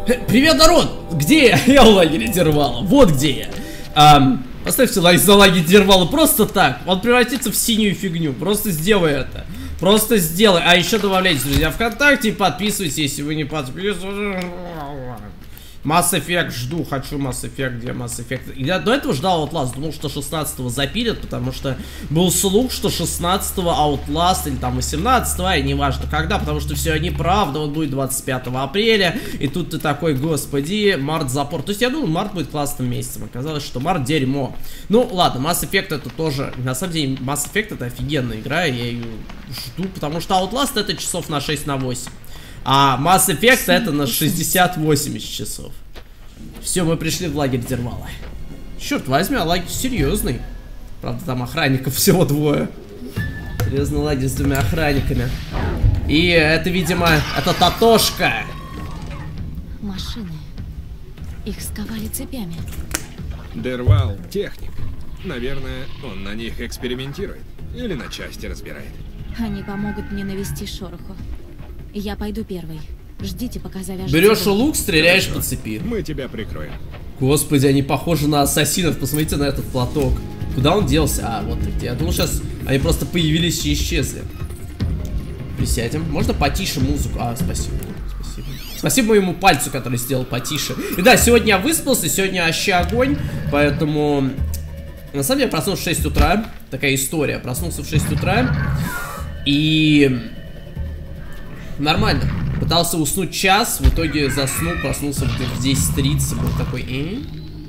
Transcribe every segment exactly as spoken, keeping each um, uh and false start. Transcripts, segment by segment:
Привет, народ! Где я? Я в лагере Дервала. Вот где я. А, поставьте лайк за лагерь Дервала просто так. Он превратится в синюю фигню. Просто сделай это. Просто сделай. А еще добавляйте друзья ВКонтакте и подписывайтесь, если вы не подписываетесь. Mass Effect жду, хочу Mass Effect, где Mass Effect. Я до этого ждал Outlast, думал, что шестнадцатого запилят, потому что был слух, что шестнадцатого Outlast или там восемнадцатого, и неважно когда, потому что все неправда, он будет двадцать пятого апреля, и тут ты такой, господи, март запор. То есть я думал, март будет классным месяцем, оказалось, что март дерьмо. Ну ладно, Mass Effect это тоже, на самом деле Mass Effect это офигенная игра, я ее жду, потому что Outlast это часов на шесть на восемь. А Mass Effect это на шестьдесят восемьдесят часов. Все, мы пришли в лагерь Дервала. Черт возьми, а лагерь серьезный. Правда, там охранников всего двое. Серьезный лагерь с двумя охранниками. И это, видимо, это Татошка. Машины. Их сковали цепями. Дервал — техник. Наверное, он на них экспериментирует. Или на части разбирает. Они помогут мне навести шороху. Я пойду первой. Ждите, пока завяжется. Берешь лук, стреляешь по цепи. Мы тебя прикроем. Господи, они похожи на ассасинов. Посмотрите на этот платок. Куда он делся? А, вот где. Я думал, сейчас они просто появились и исчезли. Присядем. Можно потише музыку? А, спасибо. Спасибо. Спасибо моему пальцу, который сделал потише. И да, сегодня я выспался, сегодня вообще огонь. Поэтому... На самом деле я проснулся в шесть утра. Такая история. Проснулся в шесть утра. И... Нормально. Пытался уснуть час, в итоге заснул, проснулся в десять тридцать, был такой... Э?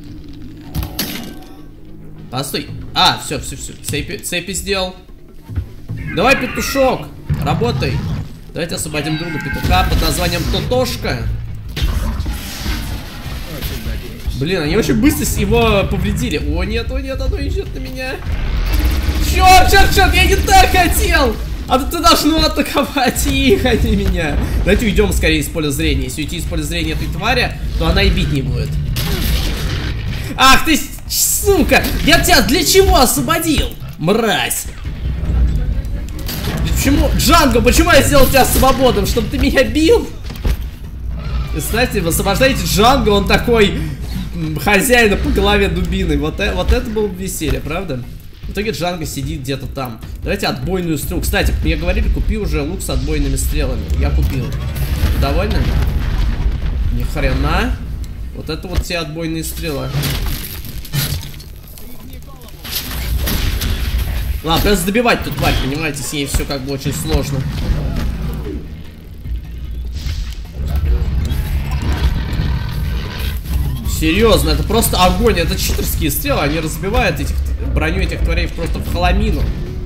Постой. А, все, все, все. Цепи, цепи сделал. Давай, петушок, работай. Давайте освободим друга петуха под названием Тотошка. Блин, они очень быстро его повредили. О, нет, о, нет, оно идет на меня. Черт, черт, черт, я не так хотел! А тут ты должен атаковать их, а не меня. Давайте уйдем скорее из поля зрения. Если уйти из поля зрения этой твари, то она и бить не будет. Ах ты, сука! Я тебя для чего освободил? Мразь! Почему? Джанго, почему я сделал тебя свободным? Чтобы ты меня бил? Кстати, вы освобождаете Джанго, он такой хозяина по голове дубиной. Вот, вот это было бы веселье, правда? В итоге Джанго сидит где-то там. Давайте отбойную стрелу. Кстати, мне говорили, купи уже лук с отбойными стрелами. Я купил. Довольны? Ни хрена. Вот это вот все отбойные стрелы. Ладно, придется добивать тут тварь, понимаете, с ней все как бы очень сложно. Серьезно, это просто огонь, это читерские стрелы, они разбивают этих, броню этих тварей просто в хламину.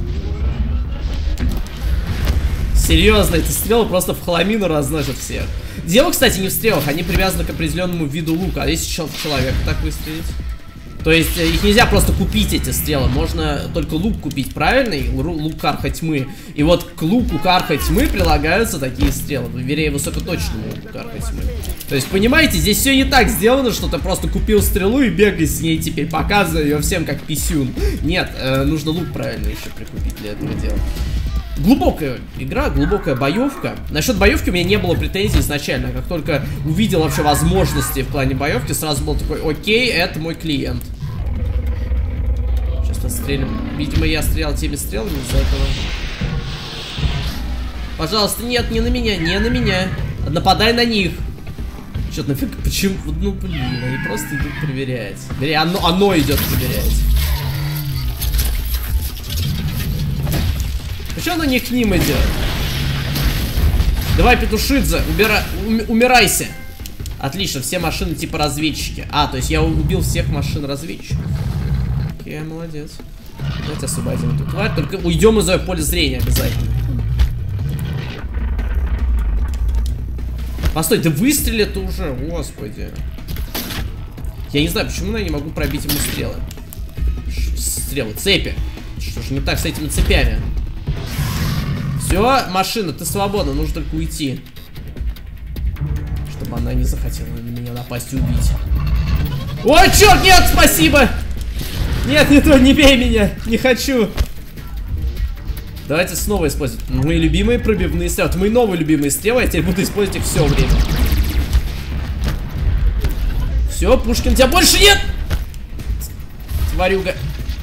Серьезно, эти стрелы просто в хламину разносят всех. Дело, кстати, не в стрелах, они привязаны к определенному виду лука. А если человек так выстрелить? То есть их нельзя просто купить, эти стрелы. Можно только лук купить, правильный? Лук Карха Тьмы. И вот к луку Карха Тьмы прилагаются такие стрелы. Вернее, высокоточному луку Карха Тьмы. То есть, понимаете, здесь все не так сделано, что ты просто купил стрелу и бегай с ней теперь, показывая ее всем как писюн. Нет, э, нужно лук правильно еще прикупить для этого дела. Глубокая игра, глубокая боевка. Насчет боевки у меня не было претензий изначально. Как только увидел вообще возможности в плане боевки, сразу был такой: окей, это мой клиент. Сейчас пострелим. Видимо, я стрелял теми стрелами из-за этого. Пожалуйста, нет, не на меня, не на меня. Нападай на них. Что-то нафиг, почему? Ну блин, они просто идут проверять. Вернее, оно, оно идет проверять. Почему оно не к ним идет? Давай, Петушидзе, убира... ум... умирайся. Отлично, все машины типа разведчики. А, то есть я убил всех машин разведчиков. Окей, молодец. Давайте освободим эту тварь. Только уйдем из ее поля зрения обязательно. Постой, ты выстрелил-то уже, господи. Я не знаю, почему я не могу пробить ему стрелы. Стрелы, цепи. Что ж не так с этими цепями? Все, машина, ты свободна, нужно только уйти. Чтобы она не захотела на меня напасть и убить. Ой, черт, нет, спасибо! Нет, не то, не бей меня, не хочу. Давайте снова использовать мои любимые пробивные стрелы. Это мои новые любимые стрелы, я теперь буду использовать их все время. Все, Пушкин, тебя больше нет! Тварюга.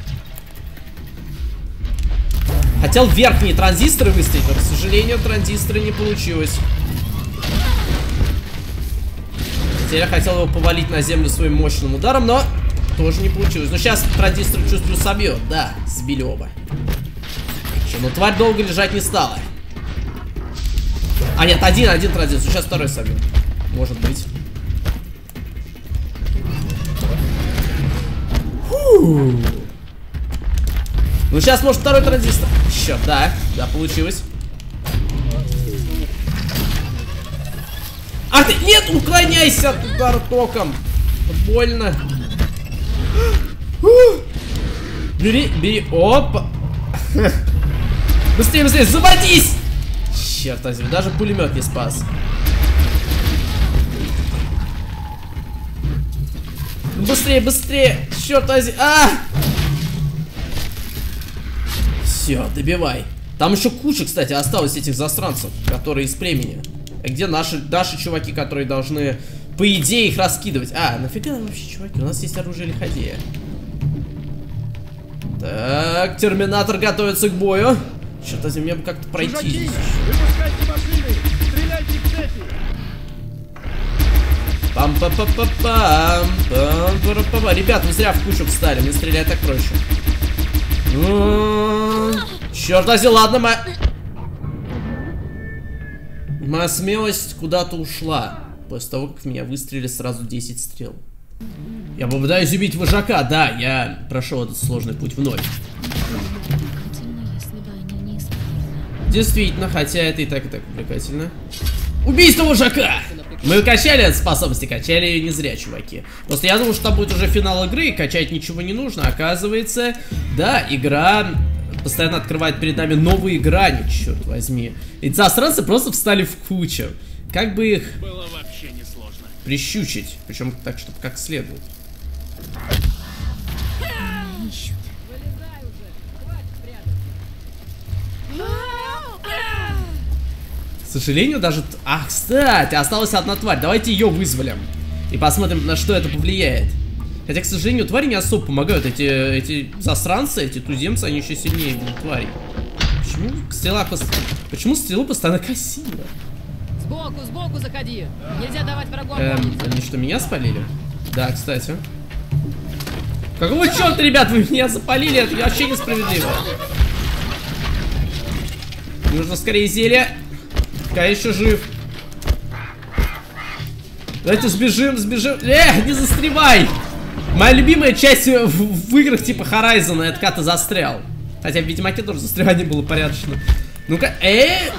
Хотел верхние транзисторы выставить, но, к сожалению, транзисторы не получилось. Теперь я хотел его повалить на землю своим мощным ударом, но тоже не получилось. Но сейчас транзистор, чувствую, собьет. Да, сбили оба. Что, но тварь долго лежать не стала. А нет, один, один транзистор. Сейчас второй собьет. Может быть. Фу. Ну сейчас может второй транзистор. Черт, да, да, получилось. Ах ты, нет, уклоняйся от удара током. Больно. Бери, бери, опа. Быстрее, быстрее, заводись. Черт возьми, даже пулемет не спас. Быстрее, быстрее, черт возьми, а! Все, добивай. Там еще куча, кстати, осталось этих засранцев, которые из племени. А где наши, наши чуваки, которые должны, по идее, их раскидывать? А, нафига нам вообще чуваки? У нас есть оружие лиходея. Так, терминатор готовится к бою. Что-то мне бы как-то пройти. Чужаки, выпускайте машины, стреляйте в цепи. пам па па па пам пам па па. Ребят, вы зря в кучу встали, мне стрелять так проще. Черт возьми, ладно, мы... Моя смелость куда-то ушла. После того, как в меня выстрелили сразу десять стрел. Я попытаюсь убить вожака, да, я прошел этот сложный путь вновь. Действительно, хотя это и так, и так увлекательно. Убийство вожака! Мы качали эту способность, качали ее не зря, чуваки. Просто я думал, что там будет уже финал игры, и качать ничего не нужно. Оказывается, да, игра постоянно открывает перед нами новые грани, черт возьми. Эти засранцы просто встали в кучу. Как бы их было вообще несложно прищучить, причем так, чтобы как следует. К сожалению, даже... Ах, кстати, осталась одна тварь. Давайте ее вызволим. И посмотрим, на что это повлияет. Хотя, к сожалению, твари не особо помогают. Эти, эти засранцы, эти туземцы, они еще сильнее будут тварей. Почему стрела, пос... Почему стрелу постоянно косила? Сбоку, сбоку заходи. Нельзя давать врагу Эм, опомниться. они что, меня спалили? Да, кстати. Какого черта, ребят, вы меня запалили? Это вообще несправедливо. Нужно скорее зелье. Пока еще жив. Давайте сбежим, сбежим. Эх, не застревай! Моя любимая часть в, в играх типа Horizon, это когда ты застрял. Хотя в Ведьмаке тоже застревание было порядочно. Ну-ка, э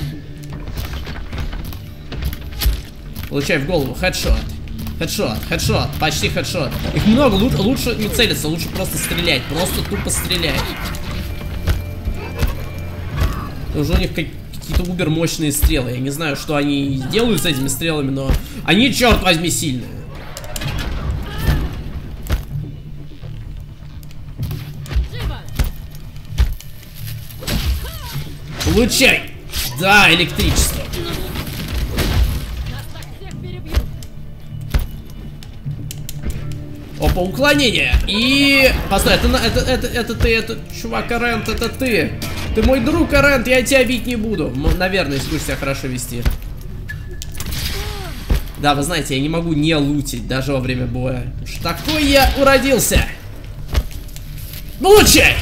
Получай в голову, хедшот. Хедшот, хедшот, почти хедшот. Их много, лучше, лучше не целиться, лучше просто стрелять. Просто тупо стрелять. Уже у них как... какие-то убер мощные стрелы. Я не знаю, что они делают с этими стрелами, но они, черт возьми, сильные. Получай! Да, электричество. Опа, уклонение. И... Постой, это, это, это, это ты, это, чувак, Арент, это ты. Ты мой друг, Арент, я тебя бить не буду. Наверное, если будешь себя хорошо вести. Да, вы знаете, я не могу не лутить даже во время боя. Уж такой я уродился. Получай!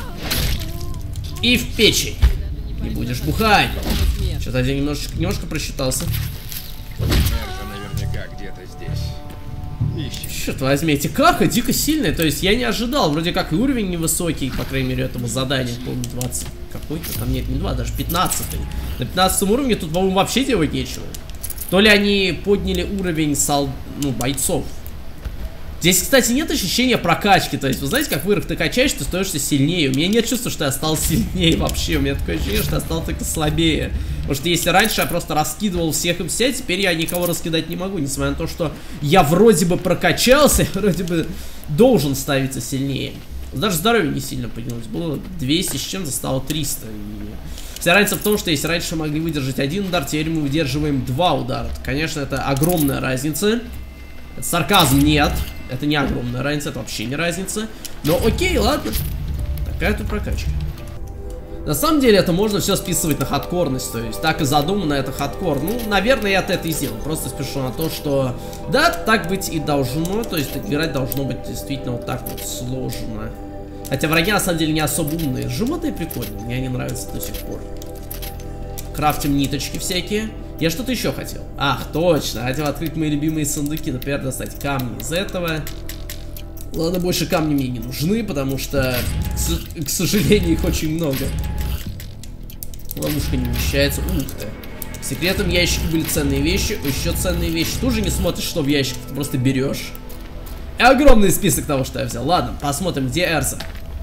И в печень. Не будешь бухать. Что-то я немножечко, немножко просчитался. Наверняка где-то здесь. Ищи. Черт возьми, эти карха дико сильные. То есть я не ожидал. Вроде как и уровень невысокий, по крайней мере, этого задания. Помню, двадцать какой-то. Там нет, не два, даже пятнадцатый. На пятнадцатом уровне тут, по-моему, вообще делать нечего. То ли они подняли уровень сол... ну, бойцов. Здесь, кстати, нет ощущения прокачки. То есть, вы знаете, как в играх ты качаешь, ты становишься сильнее. У меня нет чувства, что я стал сильнее вообще. У меня такое ощущение, что я стал только слабее. Потому что если раньше я просто раскидывал всех и вся, теперь я никого раскидать не могу. Несмотря на то, что я вроде бы прокачался, вроде бы должен ставиться сильнее. Даже здоровье не сильно поднялось. Было двести с чем-то, стало триста. И... вся разница в том, что если раньше могли выдержать один удар, теперь мы выдерживаем два удара. Конечно, это огромная разница. Это сарказм, нет. Это не огромная разница, это вообще не разница. Но окей, ладно. Такая тут прокачка. На самом деле это можно все списывать на хардкорность. То есть так и задумано, это хардкор. Ну, наверное, я это и сделал. Просто спешу на то, что да, так быть и должно. То есть играть должно быть действительно вот так вот сложно. Хотя враги на самом деле не особо умные. Животные прикольные, мне они нравятся до сих пор. Крафтим ниточки всякие. Я что-то еще хотел. Ах, точно. Хотел открыть мои любимые сундуки. Например, достать камни из этого. Ладно, больше камни мне не нужны, потому что, к сожалению, их очень много. Ловушка не вмещается. Ух ты. В секретном ящике были ценные вещи. Еще ценные вещи. Ты уже не смотришь, что в ящике. Ты просто берешь. И огромный список того, что я взял. Ладно, посмотрим, где Эрза.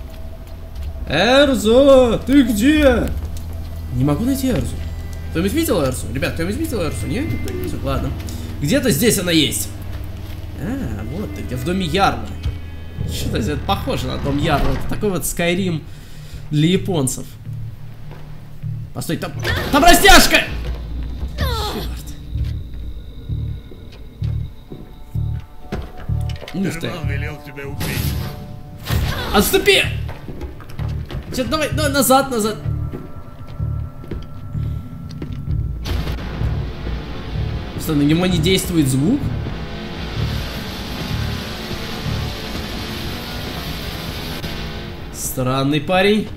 Эрза, ты где? Не могу найти Эрзу. Кто-нибудь видел Эрзу? Ребят, кто-нибудь видел Эрзу? Нет, никто не видел. Ладно. Где-то здесь она есть. А, вот ты где, в доме Ярла. Что-то это похоже на дом Ярла. Это такой вот Skyrim для японцев. Постой, там, там растяжка! Черт. Ух ты. Отступи! Черт, давай, давай, назад, назад. Что, на него не действует звук? Странный парень.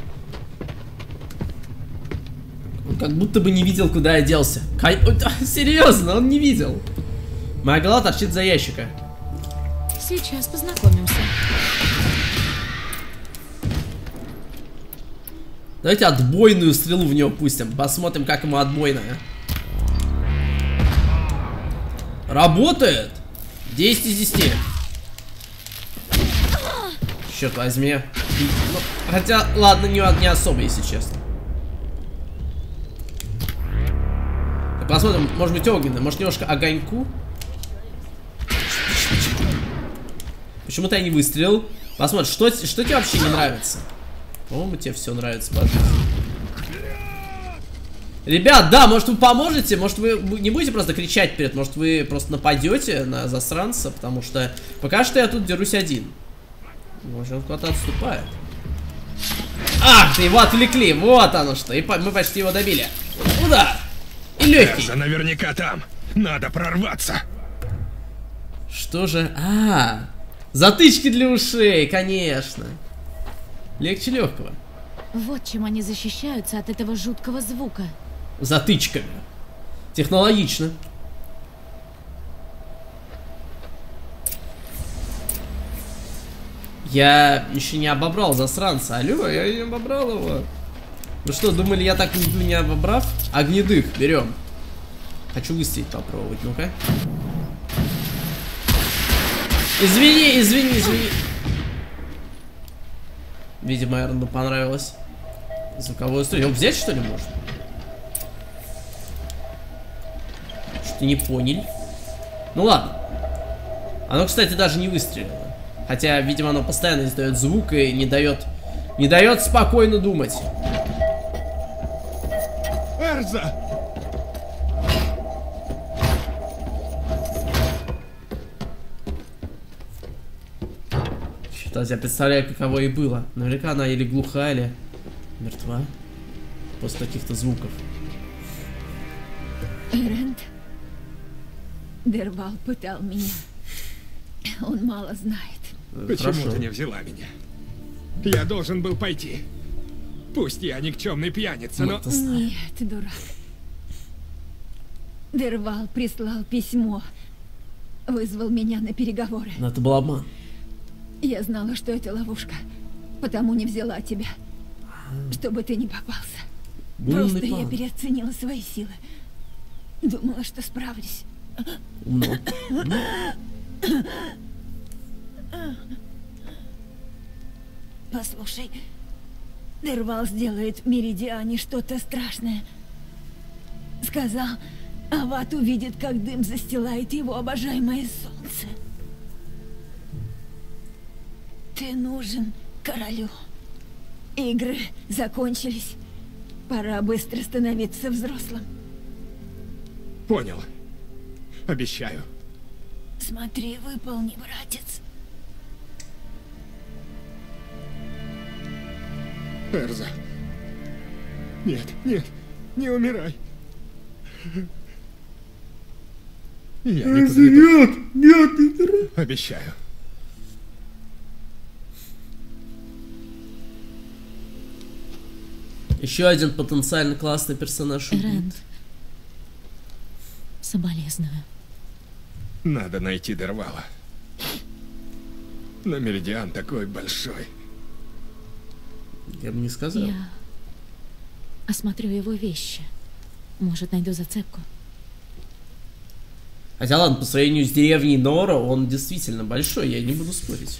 Он как будто бы не видел, куда я делся. Кай... Серьезно, он не видел. Моя голова торчит за ящика. Сейчас познакомимся. Давайте отбойную стрелу в него пустим. Посмотрим, как ему отбойная. Работает! десять из десяти. Черт возьми. Ну, хотя, ладно, не, не особо, если честно. Так, посмотрим, может быть огненный, может немножко огоньку. Почему-то я не выстрелил. Посмотрим, что, что тебе вообще не нравится. По-моему, тебе все нравится по жизни. Ребят, да, может вы поможете, может вы не будете просто кричать вперед, может вы просто нападете на засранца, потому что пока что я тут дерусь один. Может, он куда-то отступает. Ах, ты его отвлекли, вот оно что, и по мы почти его добили. Удар! И легкий. Эрза наверняка там, надо прорваться. Что же? А, затычки для ушей, конечно. Легче легкого. Вот чем они защищаются от этого жуткого звука. Затычками. Технологично. Я еще не обобрал засранца. Алло, я не обобрал его. Ну что, думали, я так уйду, не обобрав? Огнедых берем. Хочу выстрелить попробовать, ну-ка. Извини, извини, извини. Видимо, Эрнду понравилось. Звуковое устройство. Его взять, что ли, можно? Что-то не поняли. Ну ладно. Оно, кстати, даже не выстрелило. Хотя, видимо, оно постоянно издает звук и не дает, не дает спокойно думать. Эрза! Что-то я представляю, каково и было. Наверняка она или глуха, или мертва. После каких-то звуков. Эрент, Дервал пытал меня. Он мало знает. Почему Хорошо. ты не взяла меня? Я должен был пойти. Пусть я никчемный пьяница, но... Нет, дурак. Дервал прислал письмо. Вызвал меня на переговоры. Но это был обман. Я знала, что это ловушка. Потому не взяла тебя. Чтобы ты не попался. Умный Просто план. я переоценила свои силы. Думала, что справлюсь. Умно. Послушай, Дервал сделает в Меридиане что-то страшное. Сказал, Ават увидит, как дым застилает его обожаемое солнце. Ты нужен королю. Игры закончились. Пора быстро становиться взрослым. Понял. Обещаю. Смотри, выполни, братец. Эрза. Нет, нет, не умирай. Я не подведу. Нет, нет, Обещаю. Еще один потенциально классный персонаж. Эрент. Соболезную. Надо найти Дервала. Но Меридиан такой большой. Я бы не сказал. Я осмотрю его вещи. Может, найду зацепку. Хотя ладно, по сравнению с деревней Нора, он действительно большой, я не буду спорить.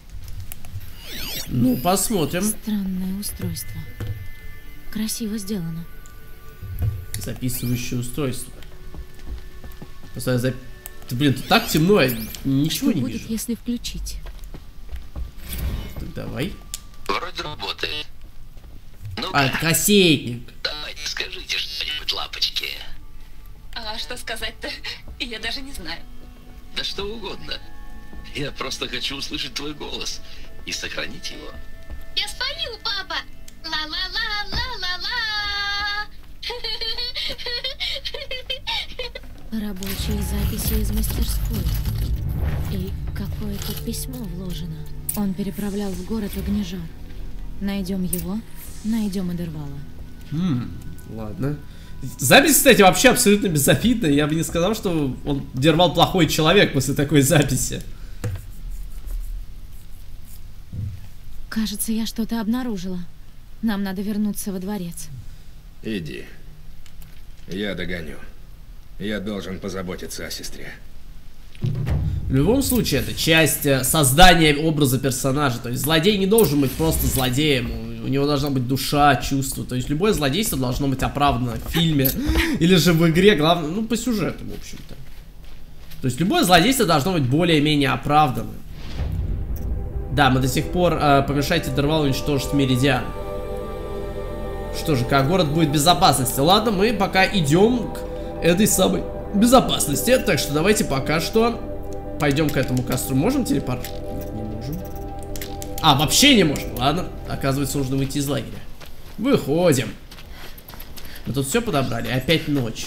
Ну, посмотрим. Странное устройство. Красиво сделано. Записывающее устройство. Просто зап... Блин, тут так темно, я ничего Что не будет, вижу. если включить? Так, давай. Вроде работает. Ну, А, это кассетник. давайте скажите что-нибудь, лапочки. А что сказать-то? Я даже не знаю. Да что угодно. Я просто хочу услышать твой голос и сохранить его. Я спою, папа! Ла-ла-ла-ла-ла-ла! Рабочие записи из мастерской. И какое-то письмо вложено. Он переправлял в город огнежар. Найдем его, найдем и Дервала. Хм, ладно. Запись, кстати, вообще абсолютно безобидная. Я бы не сказал, что он Дервал плохой человек после такой записи. Кажется, я что-то обнаружила. Нам надо вернуться во дворец. Иди. Я догоню. Я должен позаботиться о сестре. В любом случае, это часть э, создания образа персонажа. То есть злодей не должен быть просто злодеем. У, у него должна быть душа, чувство. То есть любое злодейство должно быть оправдано в фильме или же в игре, главное, ну, по сюжету, в общем-то. То есть любое злодейство должно быть более-менее оправдано. Да, мы до сих пор э, помешайте Дервалу уничтожить Меридиан. Что же, как город будет в безопасности? Ладно, мы пока идем к этой самой безопасности. Так что давайте пока что пойдем к этому костру. Можем телепорт? Нет, не можем. А, вообще не можем. Ладно, оказывается, нужно выйти из лагеря. Выходим. Мы тут все подобрали. Опять ночь.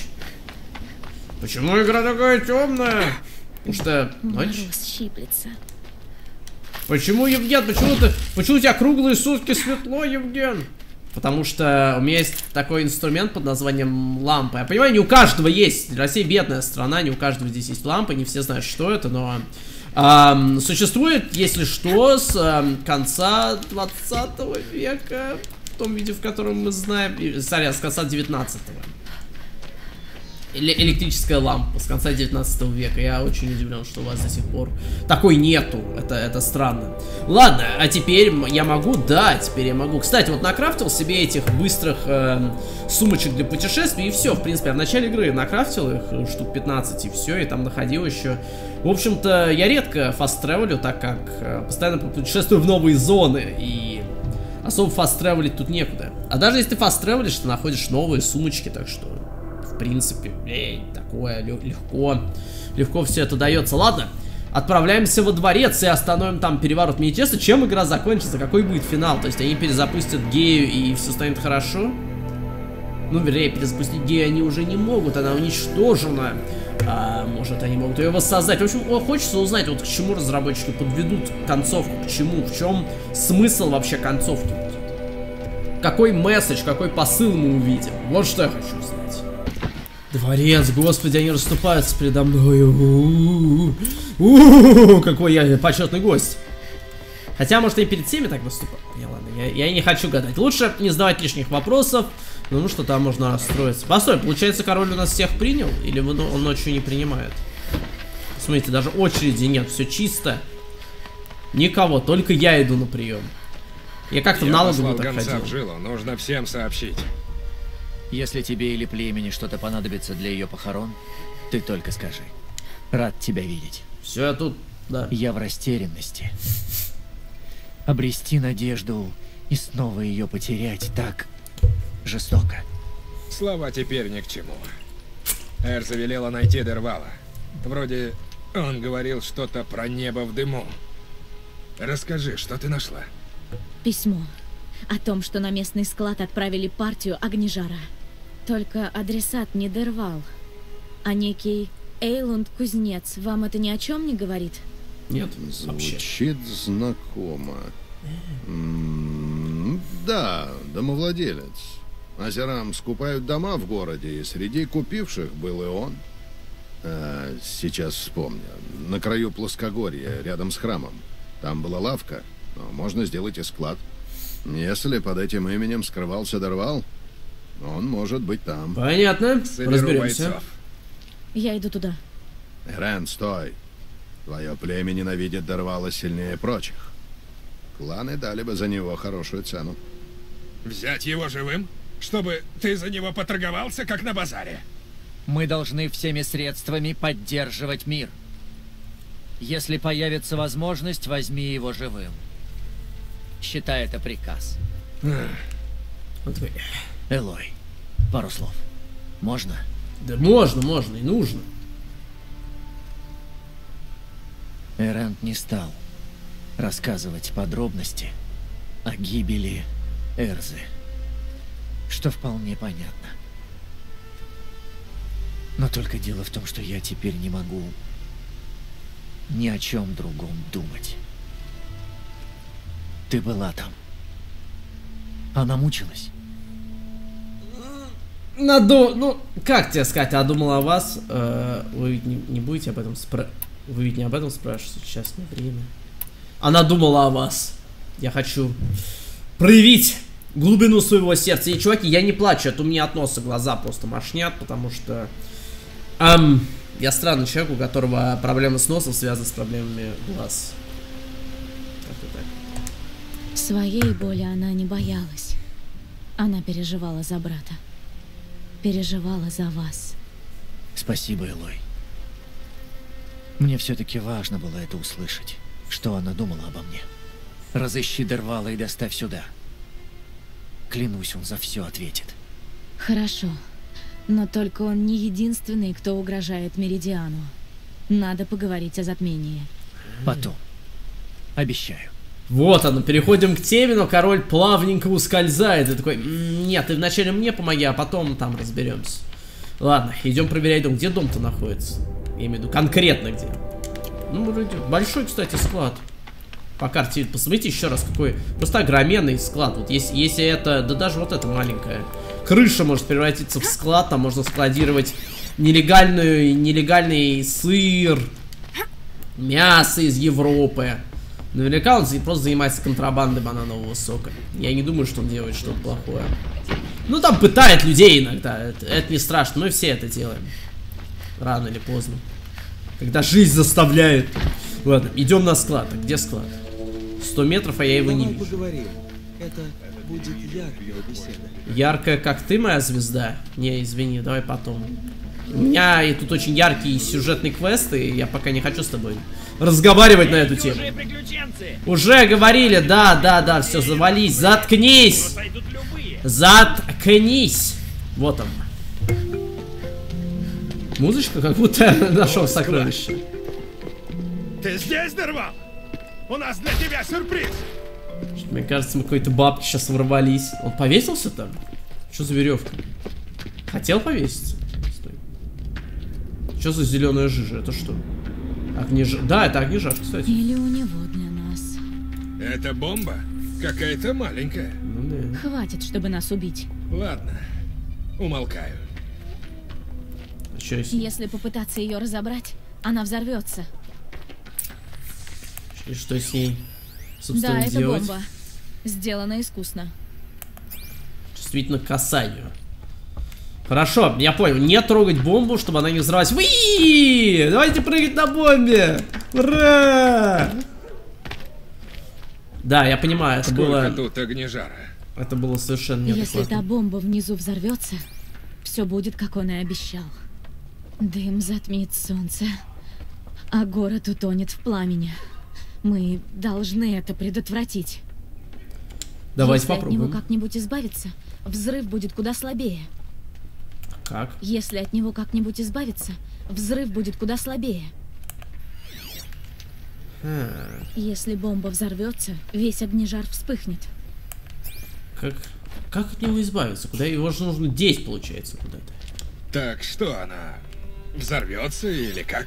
Почему игра такая темная? Потому что ночь. Мороз щиплется. Почему, Евген? Почему ты? Почему у тебя круглые сутки светло, Евген? Потому что у меня есть такой инструмент под названием лампа. Я понимаю, не у каждого есть. Россия бедная страна, не у каждого здесь есть лампа, не все знают, что это, но эм, существует, если что, с эм, конца двадцатого века, в том виде, в котором мы знаем, сорян, с конца девятнадцатого. Или электрическая лампа с конца девятнадцатого века. Я очень удивлен, что у вас до сих пор такой нету. Это, это странно. Ладно, а теперь я могу? Да, теперь я могу. Кстати, вот накрафтил себе этих быстрых э, сумочек для путешествий, и все, в принципе. Я в начале игры накрафтил их штук пятнадцать, и все, и там находил еще. В общем-то, я редко фаст-тревелю, так как э, постоянно путешествую в новые зоны, и особо фаст-тревелить тут некуда. А даже если ты фаст-тревелишь, ты находишь новые сумочки, так что... В принципе, эй, такое легко, легко все это дается. Ладно, отправляемся во дворец и остановим там переворот. Мне интересно, чем игра закончится, какой будет финал. То есть они перезапустят Гею и все станет хорошо? Ну, вернее, перезапустить Гею они уже не могут, она уничтожена. А, может, они могут ее воссоздать. В общем, хочется узнать, вот к чему разработчики подведут концовку, к чему, в чем смысл вообще концовки будет. Какой месседж, какой посыл мы увидим. Вот что я хочу узнать. Дворец, господи, они расступаются передо мной. У-у-у-у, какой я почетный гость. Хотя, может, и перед всеми так выступать. Не, ладно, я, я не хочу гадать. Лучше не задавать лишних вопросов. Ну, что там можно расстроиться. Постой, получается, король у нас всех принял? Или он ночью не принимает? Смотрите, даже очереди нет, все чисто. Никого, только я иду на прием. Я как-то в налоговую так ходил. В жилу, нужно всем сообщить. Если тебе или племени что-то понадобится для ее похорон, ты только скажи. Рад тебя видеть. Все, я тут, да. Я в растерянности. Обрести надежду и снова ее потерять так жестоко. Слова теперь ни к чему. Эрза велела найти Дервала. Вроде Он говорил что-то про небо в дыму. Расскажи, что ты нашла? Письмо о том, что на местный склад отправили партию огнежара. Только адресат не Дервал, а некий Эйлунд Кузнец. Вам это ни о чем не говорит? Нет, вообще. Звучит знакомо. М, Да, домовладелец. Озерам скупают дома в городе, и среди купивших был и он. А, сейчас вспомню. На краю плоскогорья, рядом с храмом. Там была лавка, но можно сделать и склад. Если под этим именем скрывался Дервал, он может быть там. Понятно. Соберу Разберемся. бойцов. Я иду туда. Эрен, стой. Твое племя ненавидит Дервала сильнее прочих. Кланы дали бы за него хорошую цену. Взять его живым? Чтобы ты за него поторговался, как на базаре? Мы должны всеми средствами поддерживать мир. Если появится возможность, возьми его живым. Считай это приказ. Вот вы. Элой, пару слов. Можно? Да можно, можно и нужно. Эрент не стал рассказывать подробности о гибели Эрзы, что вполне понятно. Но только дело в том, что я теперь не могу ни о чем другом думать. Ты была там. Она мучилась. Надо, ну, как тебе сказать, я думал о вас. Э, вы ведь не, не будете об этом спрашивать. Вы ведь не об этом спрашиваете, сейчас не время. Она думала о вас. Я хочу проявить глубину своего сердца. И, чуваки, я не плачу, это у меня от носа глаза просто мошнят, потому что... Эм, я странный человек, у которого проблемы с носом связаны с проблемами глаз. Как-то так. Своей боли она не боялась. Она переживала за брата. Переживала за вас. Спасибо, Элой. Мне все-таки важно было это услышать. Что она думала обо мне. Разыщи Дервала и доставь сюда. Клянусь, он за все ответит. Хорошо. Но только он не единственный, кто угрожает Меридиану. Надо поговорить о затмении. Потом. Обещаю. Вот оно, переходим к теме, но король плавненько ускользает. И такой, нет, ты вначале мне помоги, а потом там разберемся. Ладно, идем проверять дом. Где дом-то находится? Я имею в виду, конкретно где. Ну, вроде большой, кстати, склад. По карте, посмотрите еще раз, какой просто огроменный склад. Вот если, если это, да даже вот это маленькая крыша может превратиться в склад, там можно складировать нелегальную, нелегальный сыр, мясо из Европы. Наверняка он просто занимается контрабандой бананового сока. Я не думаю, что он делает что-то плохое. Ну, там пытает людей иногда, это, это не страшно, мы все это делаем. Рано или поздно. Когда жизнь заставляет. Ладно, идем на склад. А где склад? сто метров, а я его не вижу. Поговорим. Это будет яркая беседа. Яркая, как ты, моя звезда? Не, извини, давай потом. У меня и тут очень яркий сюжетный квест, и я пока не хочу с тобой разговаривать на эту тему. Уже говорили, да, да, да, все, завались, заткнись! Заткнись! Вот он. Музычка, как будто нашел сокровище. Ты здесь, Дервал? У нас для тебя сюрприз. Мне кажется, мы какой-то бабки сейчас ворвались. Он повесился там? Что за веревка? Хотел повеситься? Стой. Что за зеленая жижа? Это что? Огнежар? Да, это огнежар, кстати. Или у него для нас. Это бомба? Какая-то маленькая. Ну да. Хватит, чтобы нас убить. Ладно, умолкаю. А что если... Если попытаться ее разобрать, она взорвется. И что с ней, собственно, да, делать? это бомба. Сделана искусно. Чувствительно к касанию. Хорошо, я понял. Не трогать бомбу, чтобы она не взорвалась. Уи! Давайте прыгать на бомбе! Ура! Да, я понимаю, это Сколько было... тут огнежара? Это было совершенно неадекватно. Если та бомба внизу взорвется, все будет, как он и обещал. Дым затмит солнце, а город утонет в пламени. Мы должны это предотвратить. Давайте Если попробуем. от него как-нибудь избавиться, взрыв будет куда слабее. Как? Если от него как-нибудь избавиться, взрыв будет куда слабее. А. Если бомба взорвется, весь огнежар вспыхнет. Как, как от него избавиться? Куда его же нужно деть, получается, куда-то. Так что она взорвется или как?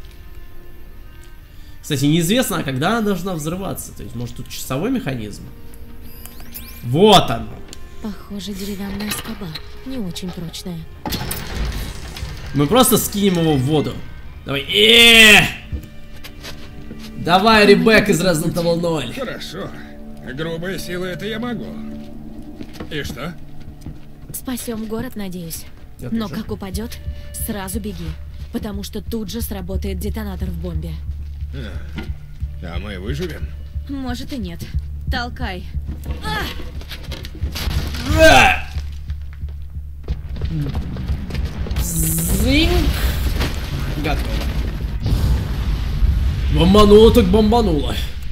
Кстати, неизвестно, а когда она должна взрываться. То есть, может, тут часовой механизм? Вот оно. Похоже, деревянная скоба. Не очень прочная. Мы просто скинем его в воду. Давай. Э-э-э! Давай, Ребек из Resident Evil ноль. Хорошо. Грубые силы это я могу. И что? Спасем город, надеюсь. Я Но тоже. как упадет, сразу беги. Потому что тут же сработает детонатор в бомбе. А, а мы выживем? Может и нет. Толкай. А! Зинг. Готово. Бомбануло так бомбануло.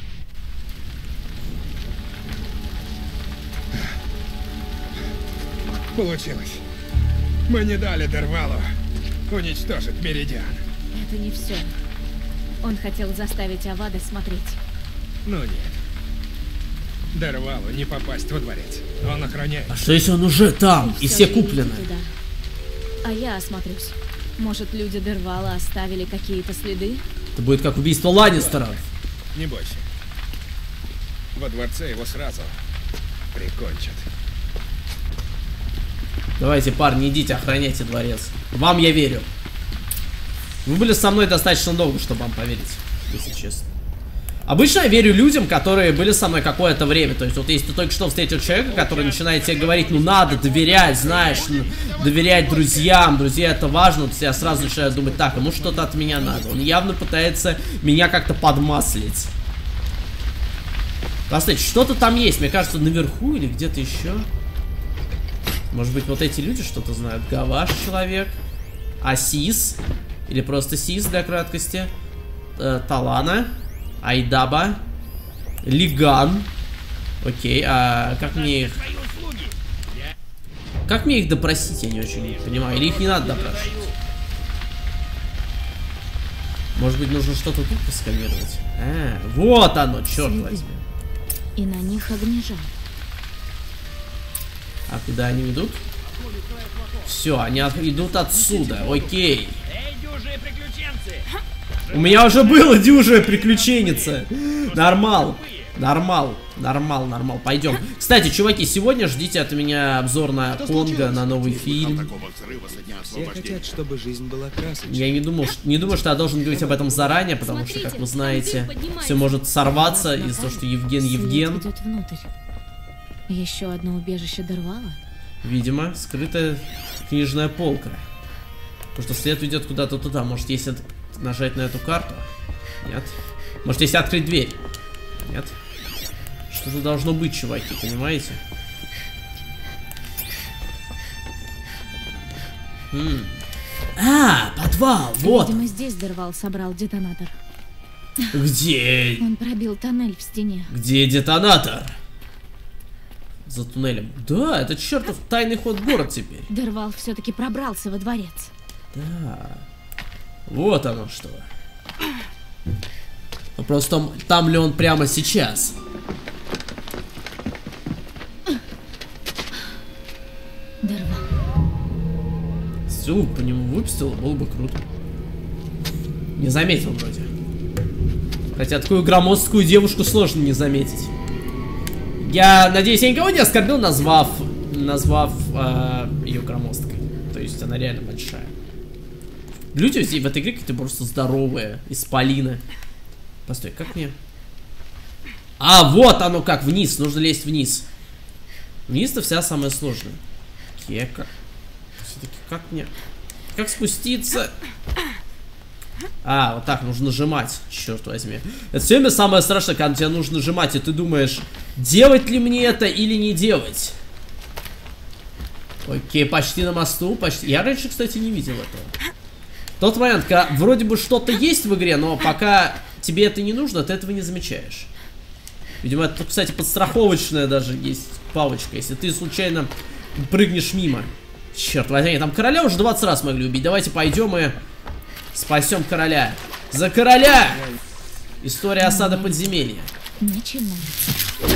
Получилось. Мы не дали Дервалу уничтожить Меридиан. Это не все. Он хотел заставить Авада смотреть. Ну нет. Дервалу не попасть во дворец. Он охраняет. А что если он уже там и, и все куплены? Туда. А я осмотрюсь. Может, люди Дервала оставили какие-то следы? Это будет как убийство Ланнистеров. Не бойся. Во дворце его сразу прикончат. Давайте, парни, идите, охраняйте дворец. Вам я верю. Вы были со мной достаточно долго, чтобы вам поверить, если честно. Обычно я верю людям, которые были со мной какое-то время. То есть, вот если ты только что встретил человека, который начинает тебе говорить, ну надо доверять, знаешь, ну, доверять друзьям, друзья это важно, то я сразу начинаю думать, так, ему что-то от меня надо. Он явно пытается меня как-то подмаслить. Посмотрите, что-то там есть, мне кажется, наверху или где-то еще. Может быть, вот эти люди что-то знают. Гаваш человек. Асис. Или просто Сис для краткости. Э, Талана. Айдаба. Лиган. Окей, а как мне их... Как мне их допросить, я не очень понимаю. Или их не надо допрашивать? Может быть, нужно что-то тут посканировать? А, вот оно, черт возьми. И на них огнежар. А куда они идут? Все, они от, идут отсюда. Окей. У меня уже было дюжая приключенница. Нормал. Нормал. Нормал, нормал. Пойдем. Кстати, чуваки, сегодня ждите от меня обзор на Конга, на новый фильм. Все хотят, чтобы жизнь была красочной. Я не думал, что, не думаю, что я должен говорить об этом заранее, потому что, как вы знаете, все может сорваться из-за того, что Евген Евген. Идет внутрь. Еще одно убежище Дервала? Видимо, скрытая книжная полка. Потому что след ведет куда-то туда. Может, если нажать на эту карту? Нет. Может, если открыть дверь? Нет. Что-то должно быть, чуваки, понимаете? М-м. А, подвал, вот. Видимо, здесь Дервал собрал детонатор. Где? Он пробил тоннель в стене. Где детонатор? За туннелем. Да, это чертов тайный ход в город теперь. Дервал все-таки пробрался во дворец. Да. Вот оно что. Вопрос в том, там ли он прямо сейчас. Дервал. Все, по нему выпустил, было бы круто. Не заметил вроде. Хотя такую громоздкую девушку сложно не заметить. Я надеюсь, я никого не оскорбил, назвав, назвав э, ее громоздкой. То есть она реально большая. Люди здесь в этой игре какие-то просто здоровые, исполины. Постой, как мне... А, вот оно как, вниз, нужно лезть вниз. Вниз-то вся самая сложная. Кека. Все-таки как мне... Как спуститься? А, вот так, нужно нажимать, черт возьми. Это все время самое страшное, когда тебе нужно нажимать, и ты думаешь, делать ли мне это или не делать. Окей, почти на мосту, почти. Я раньше, кстати, не видел этого. Тот момент, когда вроде бы что-то есть в игре, но пока тебе это не нужно, ты этого не замечаешь. Видимо, это, кстати, подстраховочная даже есть палочка, если ты случайно прыгнешь мимо. Черт возьми, там короля уже двадцать раз могли убить. Давайте пойдем и спасем короля. За короля! История осады подземелья. Начинается.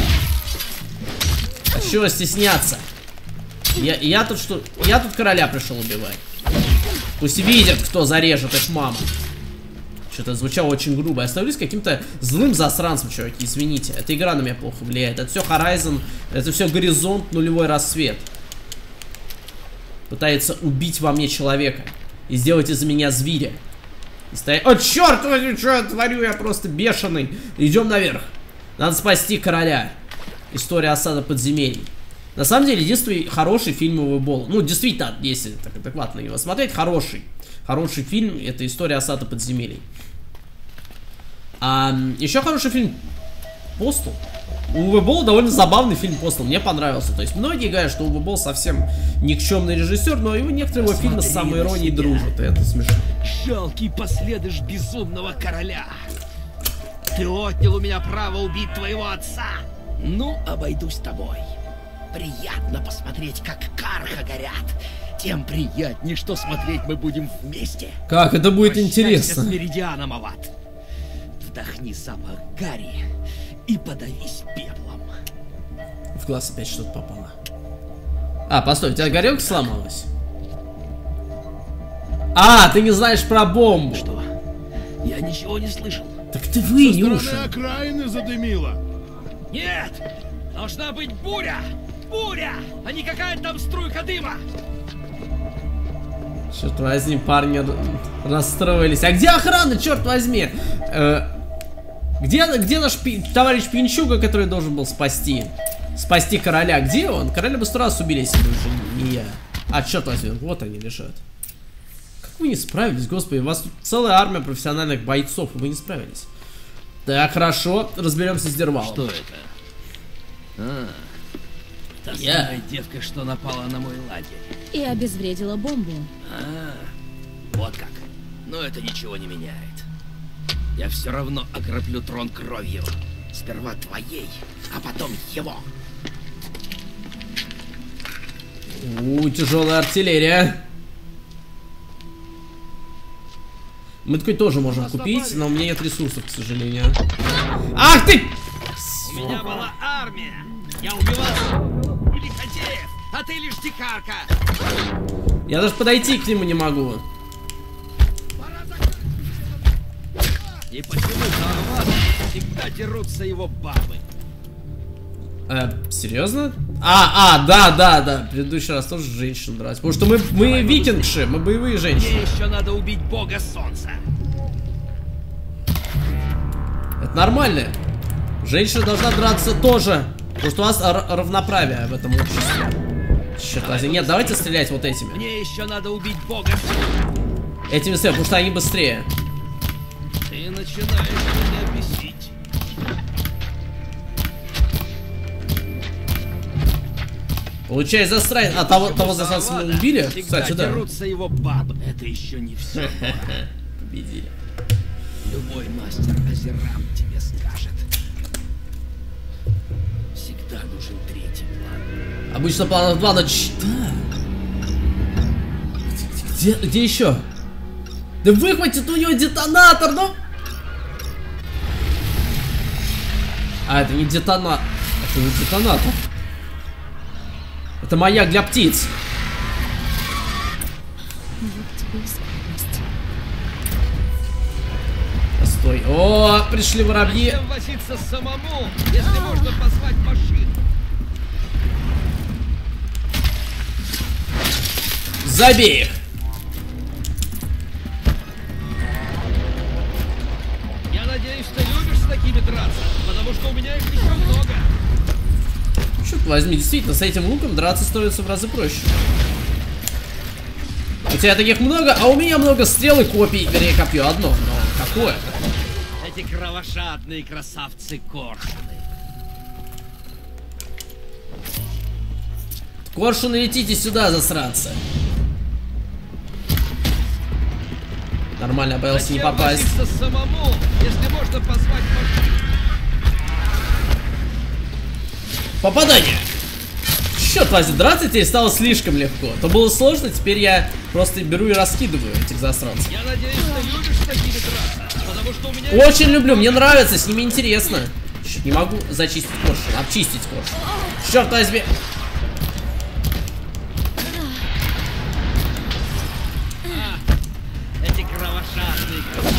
А чего стесняться? Я, я тут что? Я тут короля пришел убивать. Пусть видят, кто зарежет их маму. Что-то звучало очень грубо. Я становлюсь каким-то злым засранцем, чуваки. Извините. Эта игра на меня плохо влияет. Это все Horizon, это все Горизонт, нулевой рассвет. Пытается убить во мне человека и сделать из меня зверя. И стоять... О, черт возьми, что я творю? Я просто бешеный. Идем наверх. Надо спасти короля. История осады подземелий. На самом деле, единственный хороший фильм Уве Болла. Ну, действительно, если так адекватно его смотреть, хороший. Хороший фильм — это история осады подземелий. А, еще хороший фильм Постал. У Уве Болла довольно забавный фильм Постал. Мне понравился. То есть, многие говорят, что Уве Болл совсем никчемный режиссер, но его некоторые его фильмы с самоиронией дружат. И это смешно. Жалкий последыш безумного короля. Ты отнял у меня право убить твоего отца. Ну, обойдусь тобой. Приятно посмотреть, как карха горят. Тем приятнее, что смотреть мы будем вместе. Как это будет Прощайся интересно. с Меридианом, Ават. Вдохни запах гари и подавись пеплом. В глаз опять что-то попало. А, постой, у тебя горелка сломалась? А, ты не знаешь про бомбу. Что? Я ничего не слышал. Так ты вы, Со Нюша. стороны окраины задымило. Нет! Должна быть буря! Буря! А не какая-то там струйка дыма! Черт возьми, парни расстроились. А где охрана, черт возьми? Э, где, где наш пи товарищ Пинчуга, который должен был спасти? Спасти короля? Где он? Короля бы сто раз убили, если бы уже не я. А, черт возьми, вот они лежат. Как вы не справились, господи? У вас тут целая армия профессиональных бойцов, и вы не справились. Так, хорошо, разберемся с Дервалом. Что это? А, та Я. самая девка, что напала на мой лагерь. И обезвредила бомбу. А, вот как. Но это ничего не меняет. Я все равно окроплю трон кровью. Сперва твоей, а потом его. У, тяжелая артиллерия. Мы такой тоже можем купить, но у меня нет ресурсов, к сожалению. Ах ты! У меня была армия. Я убивал лиходеев, а ты лишь дикарка. Я даже подойти к нему не могу. И почему за Авата всегда дерутся его бабы? Э, серьезно? А, а, да, да, да. В предыдущий раз тоже женщин драть. Потому что мы, мы викингши, мы боевые женщины. Мне еще надо убить бога солнца. Это нормально. Женщина должна драться тоже. Потому что у нас равноправие в этом обществе. Черт возьми. Нет, давайте стрелять вот этими. Мне еще надо убить бога солнца. Этими стрелять, потому что они быстрее. Ты начинаешь меня бесить. Получай засрань. А того, того засранца мы убили? Кстати, да. Дерутся его бабы. Это еще не все. Победили. Любой мастер Азерам тебе скажет. Всегда нужен третий план. Обычно планов два, но ч... Где, где еще? Да выхватит у него детонатор, ну! А, это не детонатор. Это не детонатор. Это маяк для птиц. Вот тебе и скорость. Постой. О, пришли воробьи. Зачем возиться самому, если можно позвать машину? Забей их. Я надеюсь, ты любишь с такими драться, потому что у меня их еще много. Черт возьми, действительно, с этим луком драться становится в разы проще. У тебя таких много, а у меня много стрел и копий. Вернее, копье одно, но какое? Эти кровожадные красавцы коршуны. Коршуны, летите сюда, засранцы. Нормально, боялся не попасть. Зачем возиться самому, если можно позвать машину? Попадание! Черт возьми, драться теперь стало слишком легко. То было сложно, теперь я просто беру и раскидываю этих засранцев. Я надеюсь, ты любишь с такими драться, потому что что у меня... Очень люблю, мне нравится, с ними интересно. Чуть не могу зачистить коршун, обчистить коршун. Черт возьми. А, эти кровожадные красавцы.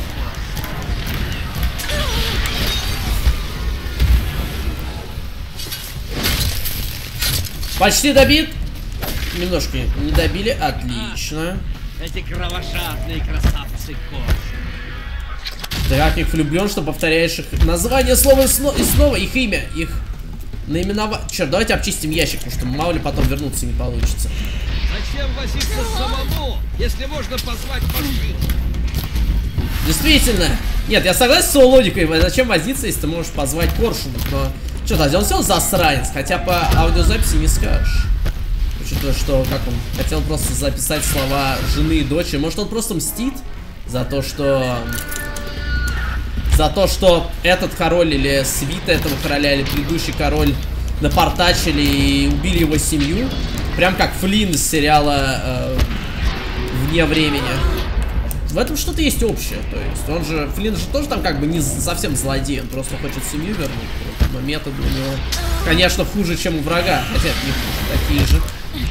Почти добит. Немножко не добили, отлично. Эти кровожадные красавцы кожи. Ты как их влюблен, что повторяешь их название слова и снова, и снова их имя, их наименование. Черт, давайте обчистим ящик, потому что мало ли потом вернуться не получится. Зачем возиться самому, если можно позвать машину? Действительно. Нет, я согласен с его логикой. Зачем возиться, если ты можешь позвать коршуна? Но что-то, он все засранец, хотя по аудиозаписи не скажешь. Учитывая, что как он хотел просто записать слова жены и дочери. Может, он просто мстит за то, что... За то, что этот король или свита этого короля, или предыдущий король напортачили и убили его семью. Прям как Флинн из сериала э, «Вне времени». В этом что-то есть общее. То есть он же, Флинн же тоже там как бы не совсем злодей. Он просто хочет семью вернуть. Но методы у него, конечно, хуже, чем у врага. Хотя не хуже, такие же.